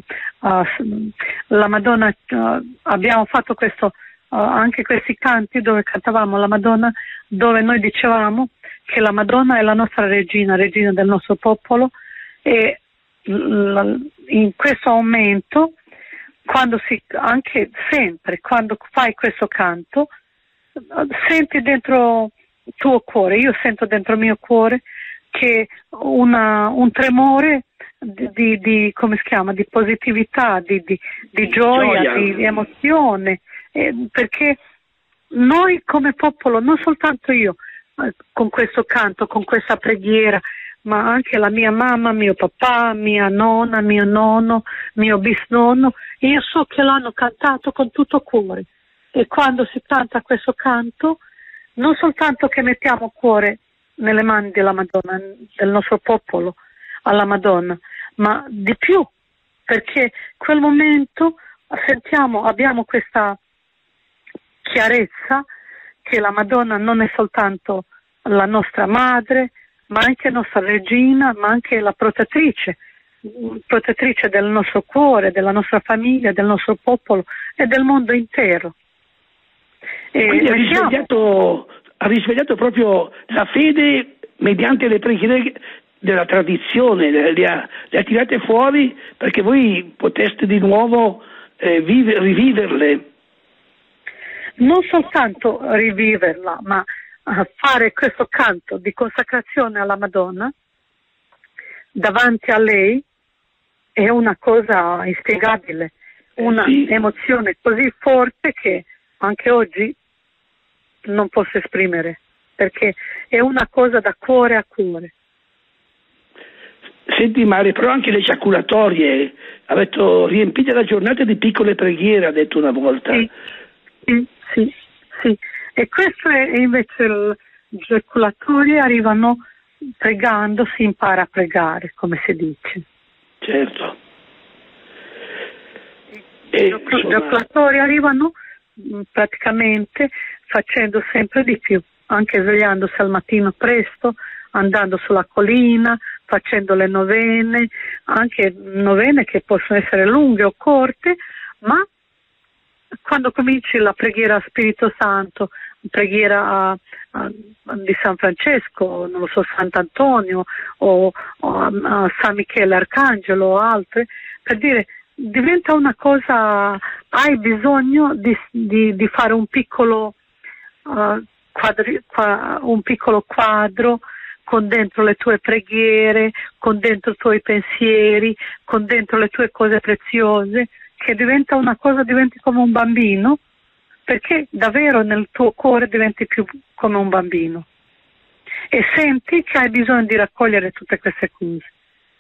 Speaker 3: La Madonna, abbiamo fatto anche questi canti dove cantavamo la Madonna, dove noi dicevamo che la Madonna è la nostra regina del nostro popolo, e in questo momento, anche sempre quando fai questo canto, senti dentro il tuo cuore, io sento dentro il mio cuore che un tremore di come si chiama, di positività, di gioia, di emozione, perché noi come popolo, non soltanto io, con questo canto, con questa preghiera, ma anche la mia mamma, mio papà, mia nonna, mio nonno, mio bisnonno, io so che l'hanno cantato con tutto cuore. E quando si canta questo canto, non soltanto che mettiamo cuore nelle mani della Madonna, del nostro popolo, alla Madonna, ma di più, perché quel momento abbiamo questa chiarezza che la Madonna non è soltanto la nostra madre, ma anche nostra regina, ma anche la protettrice del nostro cuore, della nostra famiglia, del nostro popolo e del mondo intero.
Speaker 2: Quindi ha risvegliato proprio la fede mediante le preghiere della tradizione, le ha tirate fuori perché voi poteste di nuovo riviverle.
Speaker 3: Non soltanto riviverla, ma fare questo canto di consacrazione alla Madonna davanti a lei è una cosa inspiegabile, una emozione così forte che anche oggi non posso esprimere, perché è una cosa da cuore a cuore.
Speaker 2: Senti Maria, però anche le giaculatorie, ha detto riempite la giornata di piccole preghiere, ha detto una volta.
Speaker 3: Sì. E questo è invece le giaculatorie arrivano pregando, si impara a pregare, come si dice.
Speaker 2: Certo.
Speaker 3: I giaculatori arrivano praticamente facendo sempre di più, anche svegliandosi al mattino presto, andando sulla collina, facendo le novene, anche novene che possono essere lunghe o corte, ma quando cominci la preghiera a Spirito Santo, preghiera di San Francesco, non lo so, Sant'Antonio o a San Michele Arcangelo o altre, per dire, diventa una cosa, hai bisogno di fare un piccolo un piccolo quadro con dentro le tue preghiere, con dentro i tuoi pensieri, con dentro le tue cose preziose, che diventa una cosa, diventi come un bambino, perché davvero nel tuo cuore diventi più come un bambino e senti che hai bisogno di raccogliere tutte queste cose.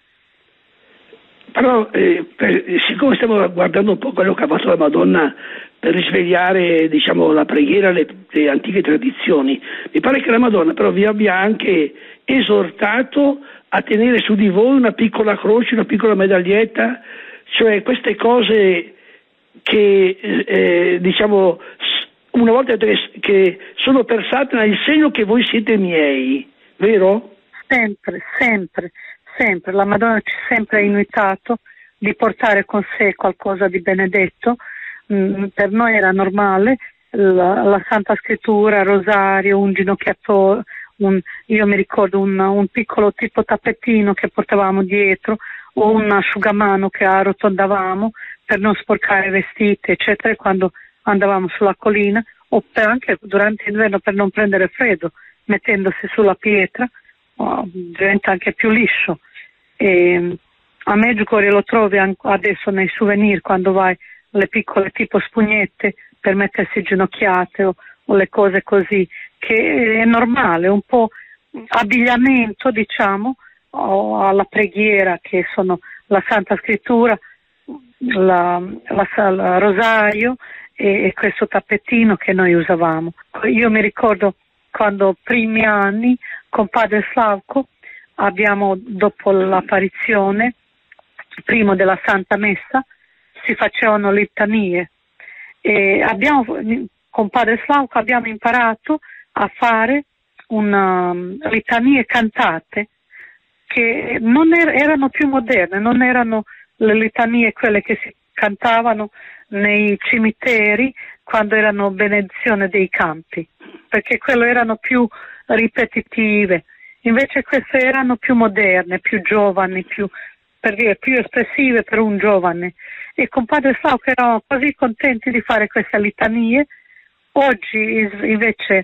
Speaker 2: Però siccome stiamo guardando un po' quello che ha fatto la Madonna per risvegliare, diciamo, la preghiera, le antiche tradizioni, mi pare che la Madonna però vi abbia anche esortato a tenere su di voi una piccola croce, una piccola medaglietta, cioè queste cose che diciamo una volta che sono per Satana il segno che voi siete miei, vero?
Speaker 3: Sempre la Madonna ci ha sempre invitato di portare con sé qualcosa di benedetto. Per noi era normale la Santa Scrittura, rosario, un ginocchiatore, io mi ricordo un piccolo tipo tappetino che portavamo dietro o un asciugamano che arrotondavamo per non sporcare i vestiti, eccetera, quando andavamo sulla collina, o anche durante l'inverno per non prendere freddo, mettendosi sulla pietra, diventa anche più liscio. E a Medjugorje lo trovi adesso nei souvenir, quando vai, le piccole tipo spugnette per mettersi ginocchiate o le cose così, che è normale, un po' abbigliamento, diciamo, alla preghiera, che sono la Santa Scrittura, la rosario e questo tappetino che noi usavamo. Io mi ricordo quando primi anni con padre Slavko dopo l'apparizione, prima della Santa Messa, si facevano litanie e con padre Slavko abbiamo imparato a fare litanie cantate che non erano più moderne, non erano le litanie quelle che si cantavano nei cimiteri quando erano benedizione dei campi, perché quelle erano più ripetitive. Invece queste erano più moderne, più giovani, più espressive per un giovane. E con padre Slavko eravamo così contenti di fare queste litanie. Oggi invece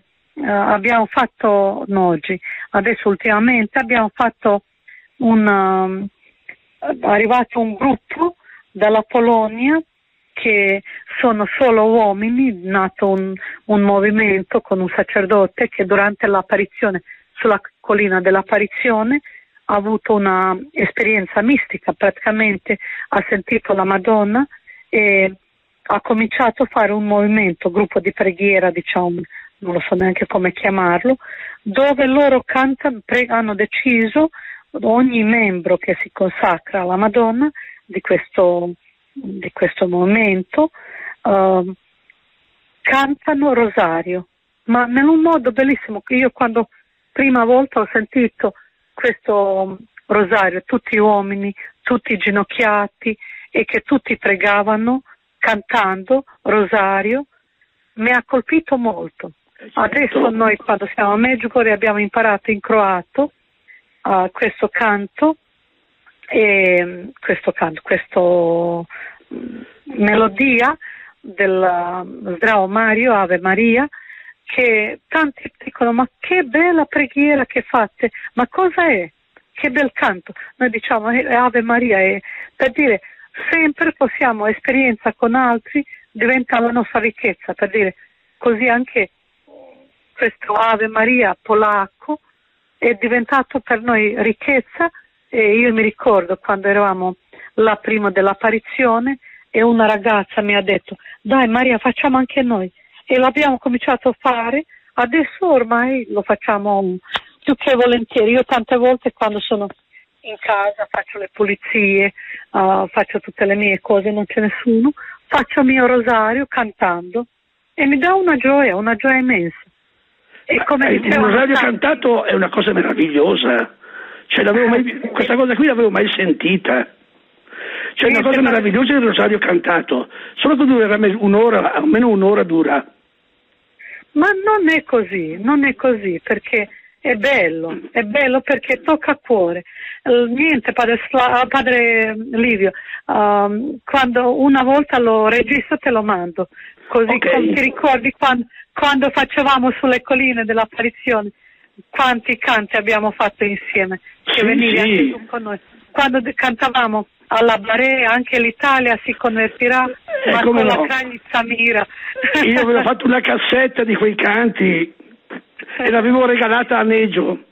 Speaker 3: adesso ultimamente abbiamo fatto è arrivato un gruppo dalla Polonia che sono solo uomini, nato un movimento con un sacerdote che durante l'apparizione sulla collina dell'apparizione ha avuto una esperienza mistica, praticamente ha sentito la Madonna e ha cominciato a fare un movimento, gruppo di preghiera, diciamo, non lo so neanche come chiamarlo, dove loro hanno deciso, ogni membro che si consacra alla Madonna di questo movimento, cantano rosario, ma in un modo bellissimo. Io quando prima volta ho sentito questo rosario, tutti uomini, tutti ginocchiati e che tutti pregavano cantando rosario, mi ha colpito molto. Adesso noi quando siamo a Medjugorje abbiamo imparato in croato questo canto e questa melodia del Zdravo Mario, Ave Maria, che tanti dicono ma che bella preghiera che fate, ma cosa è? Che bel canto. Noi diciamo Ave Maria, e per dire sempre possiamo esperienza con altri, diventa la nostra ricchezza, per dire così anche questo Ave Maria polacco è diventato per noi ricchezza. E io mi ricordo quando eravamo là prima dell'apparizione e una ragazza mi ha detto dai Maria, facciamo anche noi, e l'abbiamo cominciato a fare. Adesso ormai lo facciamo più che volentieri. Io tante volte quando sono in casa faccio le pulizie, faccio tutte le mie cose, non c'è nessuno, faccio il mio rosario cantando e mi dà una gioia immensa. E come
Speaker 2: il rosario cantato è una cosa meravigliosa, cioè questa cosa qui l'avevo mai sentita. C'è una cosa meravigliosa del rosario cantato, solo che dura un'ora, almeno un'ora dura.
Speaker 3: Ma non è così, perché è bello perché tocca a cuore. Niente, padre Livio, quando una volta lo registro te lo mando, così ti ricordi quando facevamo sulle colline dell'apparizione, quanti canti abbiamo fatto insieme, che venivi anche tu con noi. Quando cantavamo alla Barea, anche l'Italia si convertirà, ma con la Cagliazza Mira.
Speaker 2: Io avevo fatto una cassetta di quei canti e l'avevo regalata a Neggio.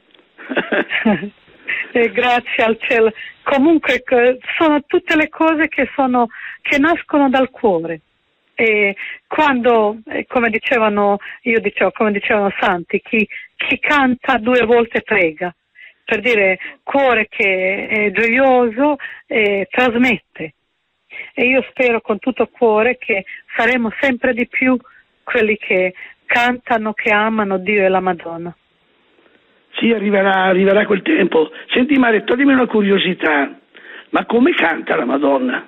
Speaker 3: Grazie al cielo. Comunque sono tutte le cose che nascono dal cuore. E quando, come dicevano santi, chi canta 2 volte prega, per dire cuore che è gioioso trasmette. E io spero con tutto cuore che saremo sempre di più quelli che cantano, che amano Dio e la Madonna.
Speaker 2: Sì, arriverà quel tempo. Senti Maria, toglimi una curiosità, ma come canta la Madonna?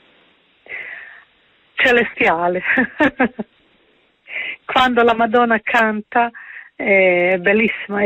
Speaker 3: Celestiale. Quando la Madonna canta è bellissima.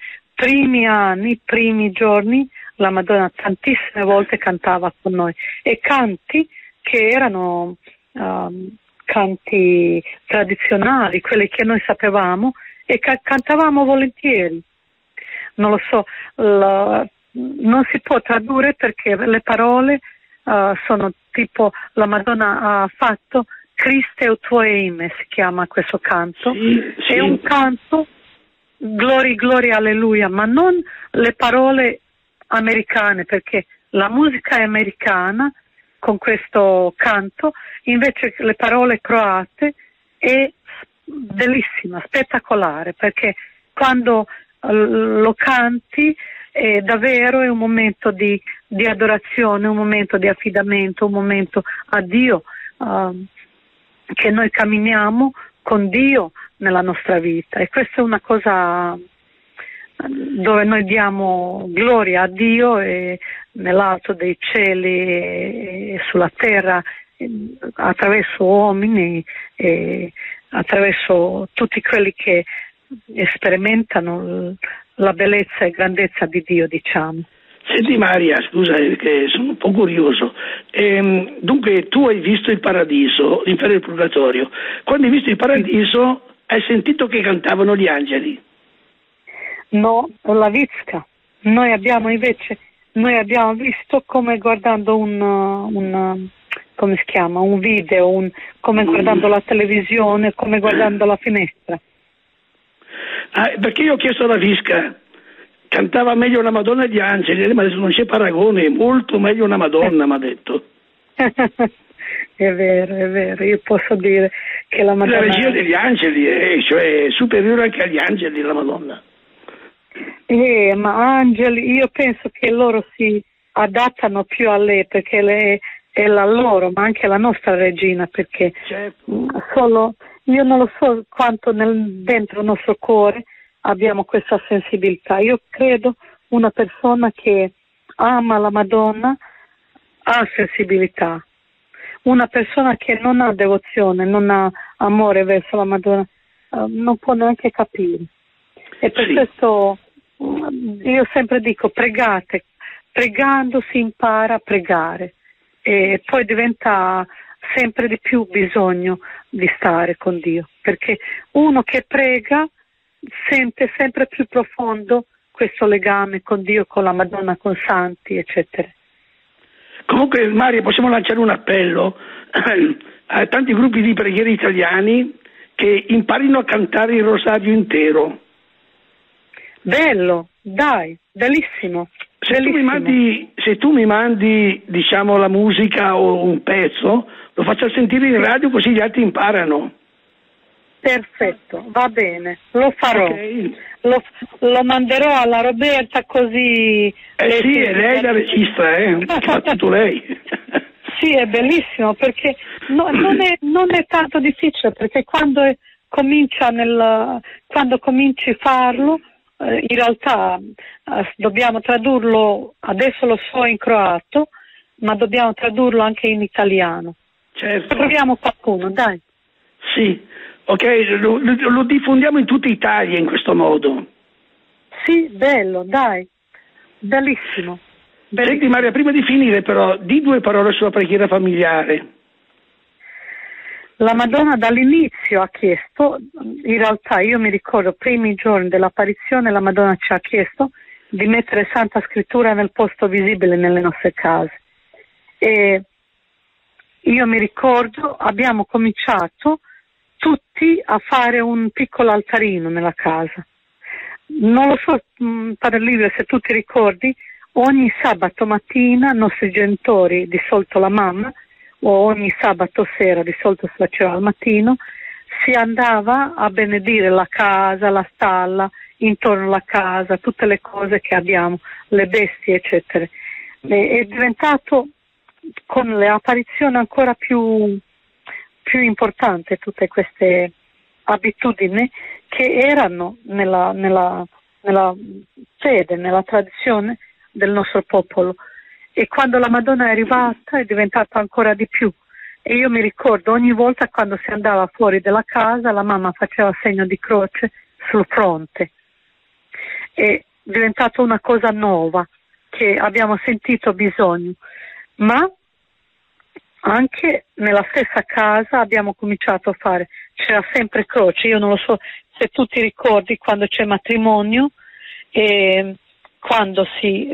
Speaker 3: Primi giorni la Madonna tantissime volte cantava con noi, e canti che erano canti tradizionali, quelli che noi sapevamo e cantavamo volentieri. Non lo so, non si può tradurre perché le parole sono tipo, la Madonna ha fatto Christe o tuo eime, si chiama questo canto.
Speaker 2: Sì.
Speaker 3: È un canto gloria alleluia, ma non le parole americane, perché la musica è americana con questo canto, invece le parole croate è bellissima, spettacolare, perché quando lo canti davvero è un momento di adorazione, un momento di affidamento, un momento a Dio, che noi camminiamo con Dio nella nostra vita, e questa è una cosa dove noi diamo gloria a Dio, e nell'alto dei cieli e sulla terra, attraverso uomini e attraverso tutti quelli che sperimentano la bellezza e grandezza di Dio, diciamo.
Speaker 2: Senti Maria, scusa che sono un po' curioso. Dunque tu hai visto il paradiso, l'inferno e il purgatorio. Quando hai visto il paradiso hai sentito che cantavano gli angeli?
Speaker 3: No, la Vizca. Noi abbiamo visto come guardando un come si chiama, un video, come guardando la televisione, come guardando la finestra.
Speaker 2: Perché io ho chiesto alla Visca, cantava meglio la Madonna e gli angeli, e lei mi ha detto non c'è paragone, molto meglio una Madonna, mi ha detto.
Speaker 3: È vero, io posso dire che la Madonna...
Speaker 2: La regia degli angeli, cioè superiore anche agli angeli la Madonna.
Speaker 3: Ma angeli, io penso che loro si adattano più a lei, perché lei è la loro, ma anche la nostra regina, perché solo io non lo so quanto dentro il nostro cuore abbiamo questa sensibilità. Io credo una persona che ama la Madonna ha sensibilità. Una persona che non ha devozione, non ha amore verso la Madonna, non può neanche capire. E per questo io sempre dico, pregate, pregando si impara a pregare, e poi diventa sempre di più bisogno di stare con Dio, perché uno che prega sente sempre più profondo questo legame con Dio, con la Madonna, con santi, eccetera.
Speaker 2: Comunque Maria, possiamo lanciare un appello a tanti gruppi di preghiere italiani che imparino a cantare il rosario intero.
Speaker 3: Bello, dai, bellissimo.
Speaker 2: Se tu mi mandi, diciamo, la musica o un pezzo, lo faccio sentire in radio così gli altri imparano.
Speaker 3: Perfetto, va bene, lo farò.
Speaker 2: Okay.
Speaker 3: Lo manderò alla Roberta, così...
Speaker 2: sì, è lei la regista, fa tutto lei.
Speaker 3: Sì, è bellissimo, perché non è tanto difficile, perché quando cominci a farlo, in realtà dobbiamo tradurlo, adesso lo so in croato, ma dobbiamo tradurlo anche in italiano.
Speaker 2: Certo.
Speaker 3: Troviamo qualcuno, dai.
Speaker 2: Sì, ok, lo diffondiamo in tutta Italia in questo modo.
Speaker 3: Sì, bello, dai, bellissimo.
Speaker 2: Senti Maria, prima di finire però, di 2 parole sulla preghiera familiare.
Speaker 3: La Madonna dall'inizio ha chiesto, in realtà io mi ricordo, primi giorni dell'apparizione, la Madonna ci ha chiesto di mettere Santa Scrittura nel posto visibile nelle nostre case. E io mi ricordo, abbiamo cominciato tutti a fare un piccolo altarino nella casa. Non lo so, Padre Livio, se tu ti ricordi, ogni sabato mattina i nostri genitori, di solito la mamma, o ogni sabato sera, di solito si faceva al mattino, si andava a benedire la casa, la stalla, intorno alla casa, tutte le cose che abbiamo, le bestie, eccetera. È diventato con le apparizioni ancora più importante tutte queste abitudini che erano nella fede, nella tradizione del nostro popolo. E quando la Madonna è arrivata è diventato ancora di più. E io mi ricordo ogni volta quando si andava fuori dalla casa la mamma faceva segno di croce sul fronte. È diventato una cosa nuova che abbiamo sentito bisogno. Ma anche nella stessa casa abbiamo cominciato a fare, c'era sempre croce. Io non lo so se tu ti ricordi quando c'è matrimonio e quando si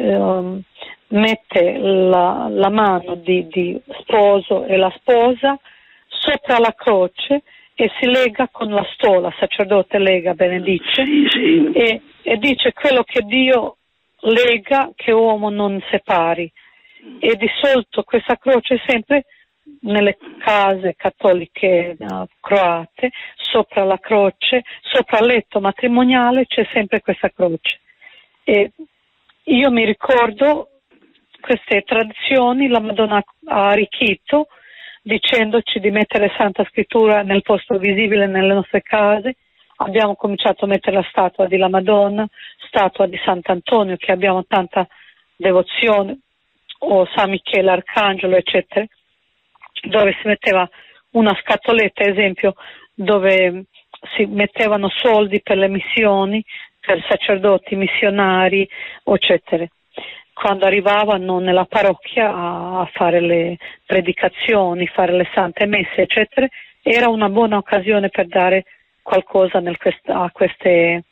Speaker 3: mette la mano di sposo e la sposa sopra la croce e si lega con la stola, il sacerdote lega, benedice,
Speaker 2: sì.
Speaker 3: E dice quello che Dio lega che uomo non separi. E di solito questa croce è sempre nelle case cattoliche croate, sopra la croce, sopra il letto matrimoniale c'è sempre questa croce. E io mi ricordo queste tradizioni, la Madonna ha arricchito dicendoci di mettere Santa Scrittura nel posto visibile nelle nostre case. Abbiamo cominciato a mettere la statua della Madonna, statua di Sant'Antonio che abbiamo tanta devozione, o San Michele Arcangelo, eccetera, dove si metteva una scatoletta, esempio, dove si mettevano soldi per le missioni, per sacerdoti missionari, eccetera. Quando arrivavano nella parrocchia a fare le predicazioni, fare le sante messe, eccetera, era una buona occasione per dare qualcosa a questi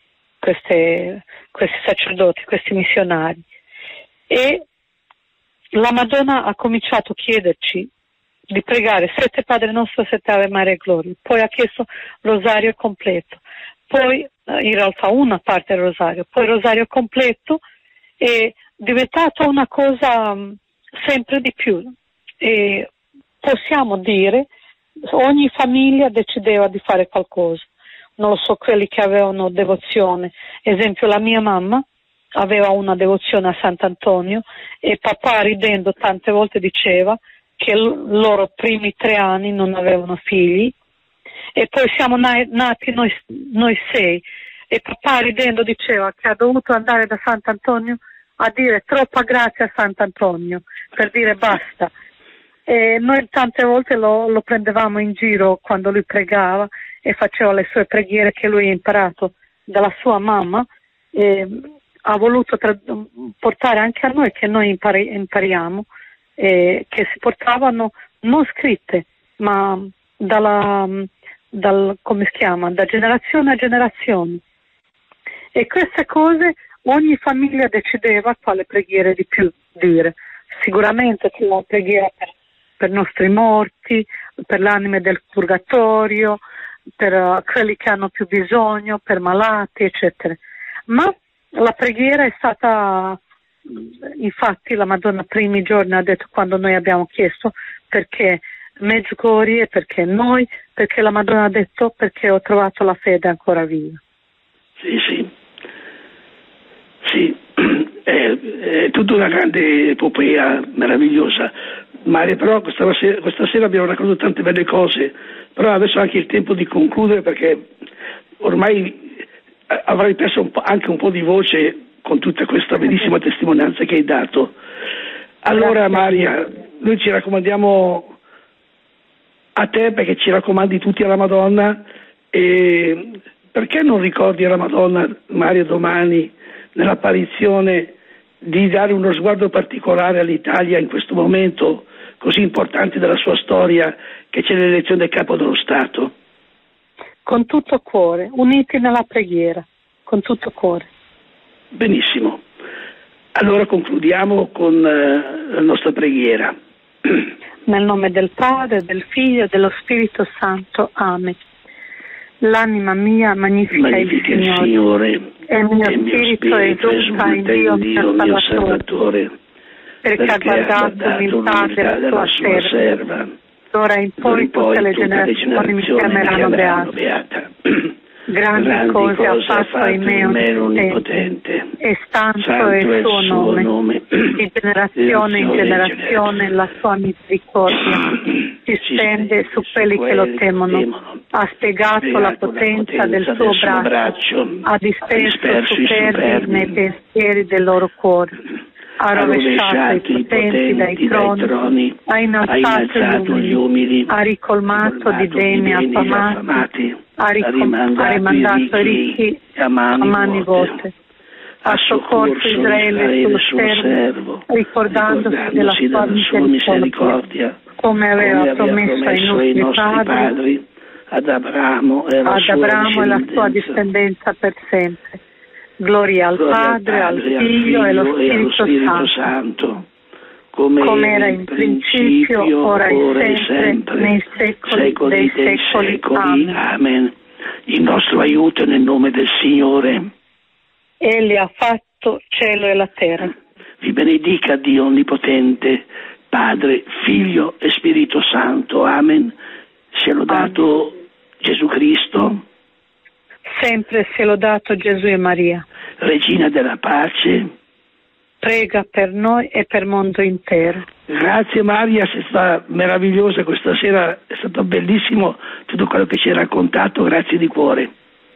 Speaker 3: sacerdoti, questi missionari. E la Madonna ha cominciato a chiederci di pregare 7 Padre Nostro, 7 Ave Maria e Gloria, poi ha chiesto rosario completo, poi in realtà una parte del rosario, poi rosario completo, è diventato una cosa sempre di più. E possiamo dire ogni famiglia decideva di fare qualcosa. Non lo so, quelli che avevano devozione, esempio la mia mamma aveva una devozione a Sant'Antonio e papà ridendo tante volte diceva che loro primi 3 anni non avevano figli e poi siamo nati noi 6 e papà ridendo diceva che ha dovuto andare da Sant'Antonio a dire troppa grazia a Sant'Antonio per dire basta. E noi tante volte lo prendevamo in giro quando lui pregava e faceva le sue preghiere che lui ha imparato dalla sua mamma e ha voluto portare anche a noi che noi impariamo, che si portavano non scritte ma come si chiama, da generazione a generazione. E queste cose ogni famiglia decideva quale preghiera di più dire. Sicuramente c'è una preghiera per i nostri morti, per l'anime del purgatorio, per quelli che hanno più bisogno, per malati, eccetera. Ma la preghiera è stata, infatti la Madonna primi giorni ha detto quando noi abbiamo chiesto perché Medjugorje, perché noi, perché la Madonna ha detto perché ho trovato la fede ancora viva.
Speaker 2: Sì, è tutta una grande epopea meravigliosa. Maria, però questa sera abbiamo raccontato tante belle cose, però adesso è anche il tempo di concludere perché ormai avrai perso anche un po' di voce con tutta questa bellissima testimonianza che hai dato. Allora
Speaker 3: Grazie.
Speaker 2: Maria, noi ci raccomandiamo a te perché ci raccomandi tutti alla Madonna, e perché non ricordi alla Madonna, Maria, domani nell'apparizione di dare uno sguardo particolare all'Italia in questo momento così importante della sua storia, che c'è l'elezione del capo dello Stato?
Speaker 3: Con tutto cuore, uniti nella preghiera, con tutto cuore.
Speaker 2: Benissimo, allora concludiamo con la nostra preghiera.
Speaker 3: Nel nome del Padre, del Figlio e dello Spirito Santo. Amen. L'anima mia magnifica il Signore, e il mio spirito esulta in Dio mio Salvatore, perché ha guardato l'umiltà della sua serva. D'ora in poi tutte le generazioni mi chiameranno beata. Grandi cose ha fatto in me Onnipotente, e santo è il suo nome. Di generazione in generazione la sua misericordia si stende su quelli che lo temono. Ha spiegato la potenza del suo braccio, ha disperso i superbi nei pensieri del loro cuore. Ha rovesciato i potenti dai troni, ha innalzato gli umili, ha ricolmato di beni affamati, ha rimandato i ricchi a mani vuote. Ha soccorso Israele sullo servo, ricordandosi della sua misericordia, come aveva promesso ai nostri padri, ad Abramo e la sua discendenza per sempre. Gloria al Padre, al Figlio e allo Spirito Santo, come era in principio, ora e sempre, nei secoli dei secoli.
Speaker 2: Amen. Il nostro aiuto nel nome del Signore.
Speaker 3: Egli ha fatto cielo e la terra.
Speaker 2: Vi benedica Dio Onnipotente, Padre, Figlio e Spirito Santo. Amen. Sia lodato Gesù Cristo.
Speaker 3: Sempre sia lodato Gesù e Maria.
Speaker 2: Regina della pace,
Speaker 3: prega per noi e per il mondo intero.
Speaker 2: Grazie Maria, sei stata meravigliosa questa sera, è stato bellissimo tutto quello che ci hai raccontato, grazie di cuore.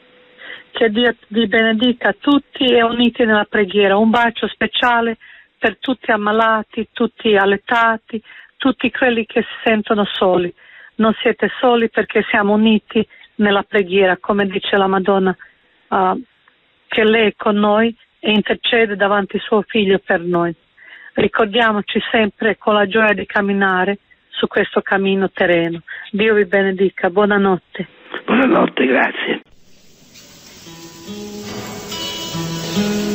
Speaker 3: Che Dio vi benedica tutti e uniti nella preghiera. Un bacio speciale per tutti ammalati, tutti allettati, tutti quelli che si sentono soli. Non siete soli perché siamo uniti nella preghiera, come dice la Madonna, che lei è con noi e intercede davanti suo figlio per noi. Ricordiamoci sempre con la gioia di camminare su questo cammino terreno. Dio vi benedica, buonanotte.
Speaker 2: Buonanotte, grazie.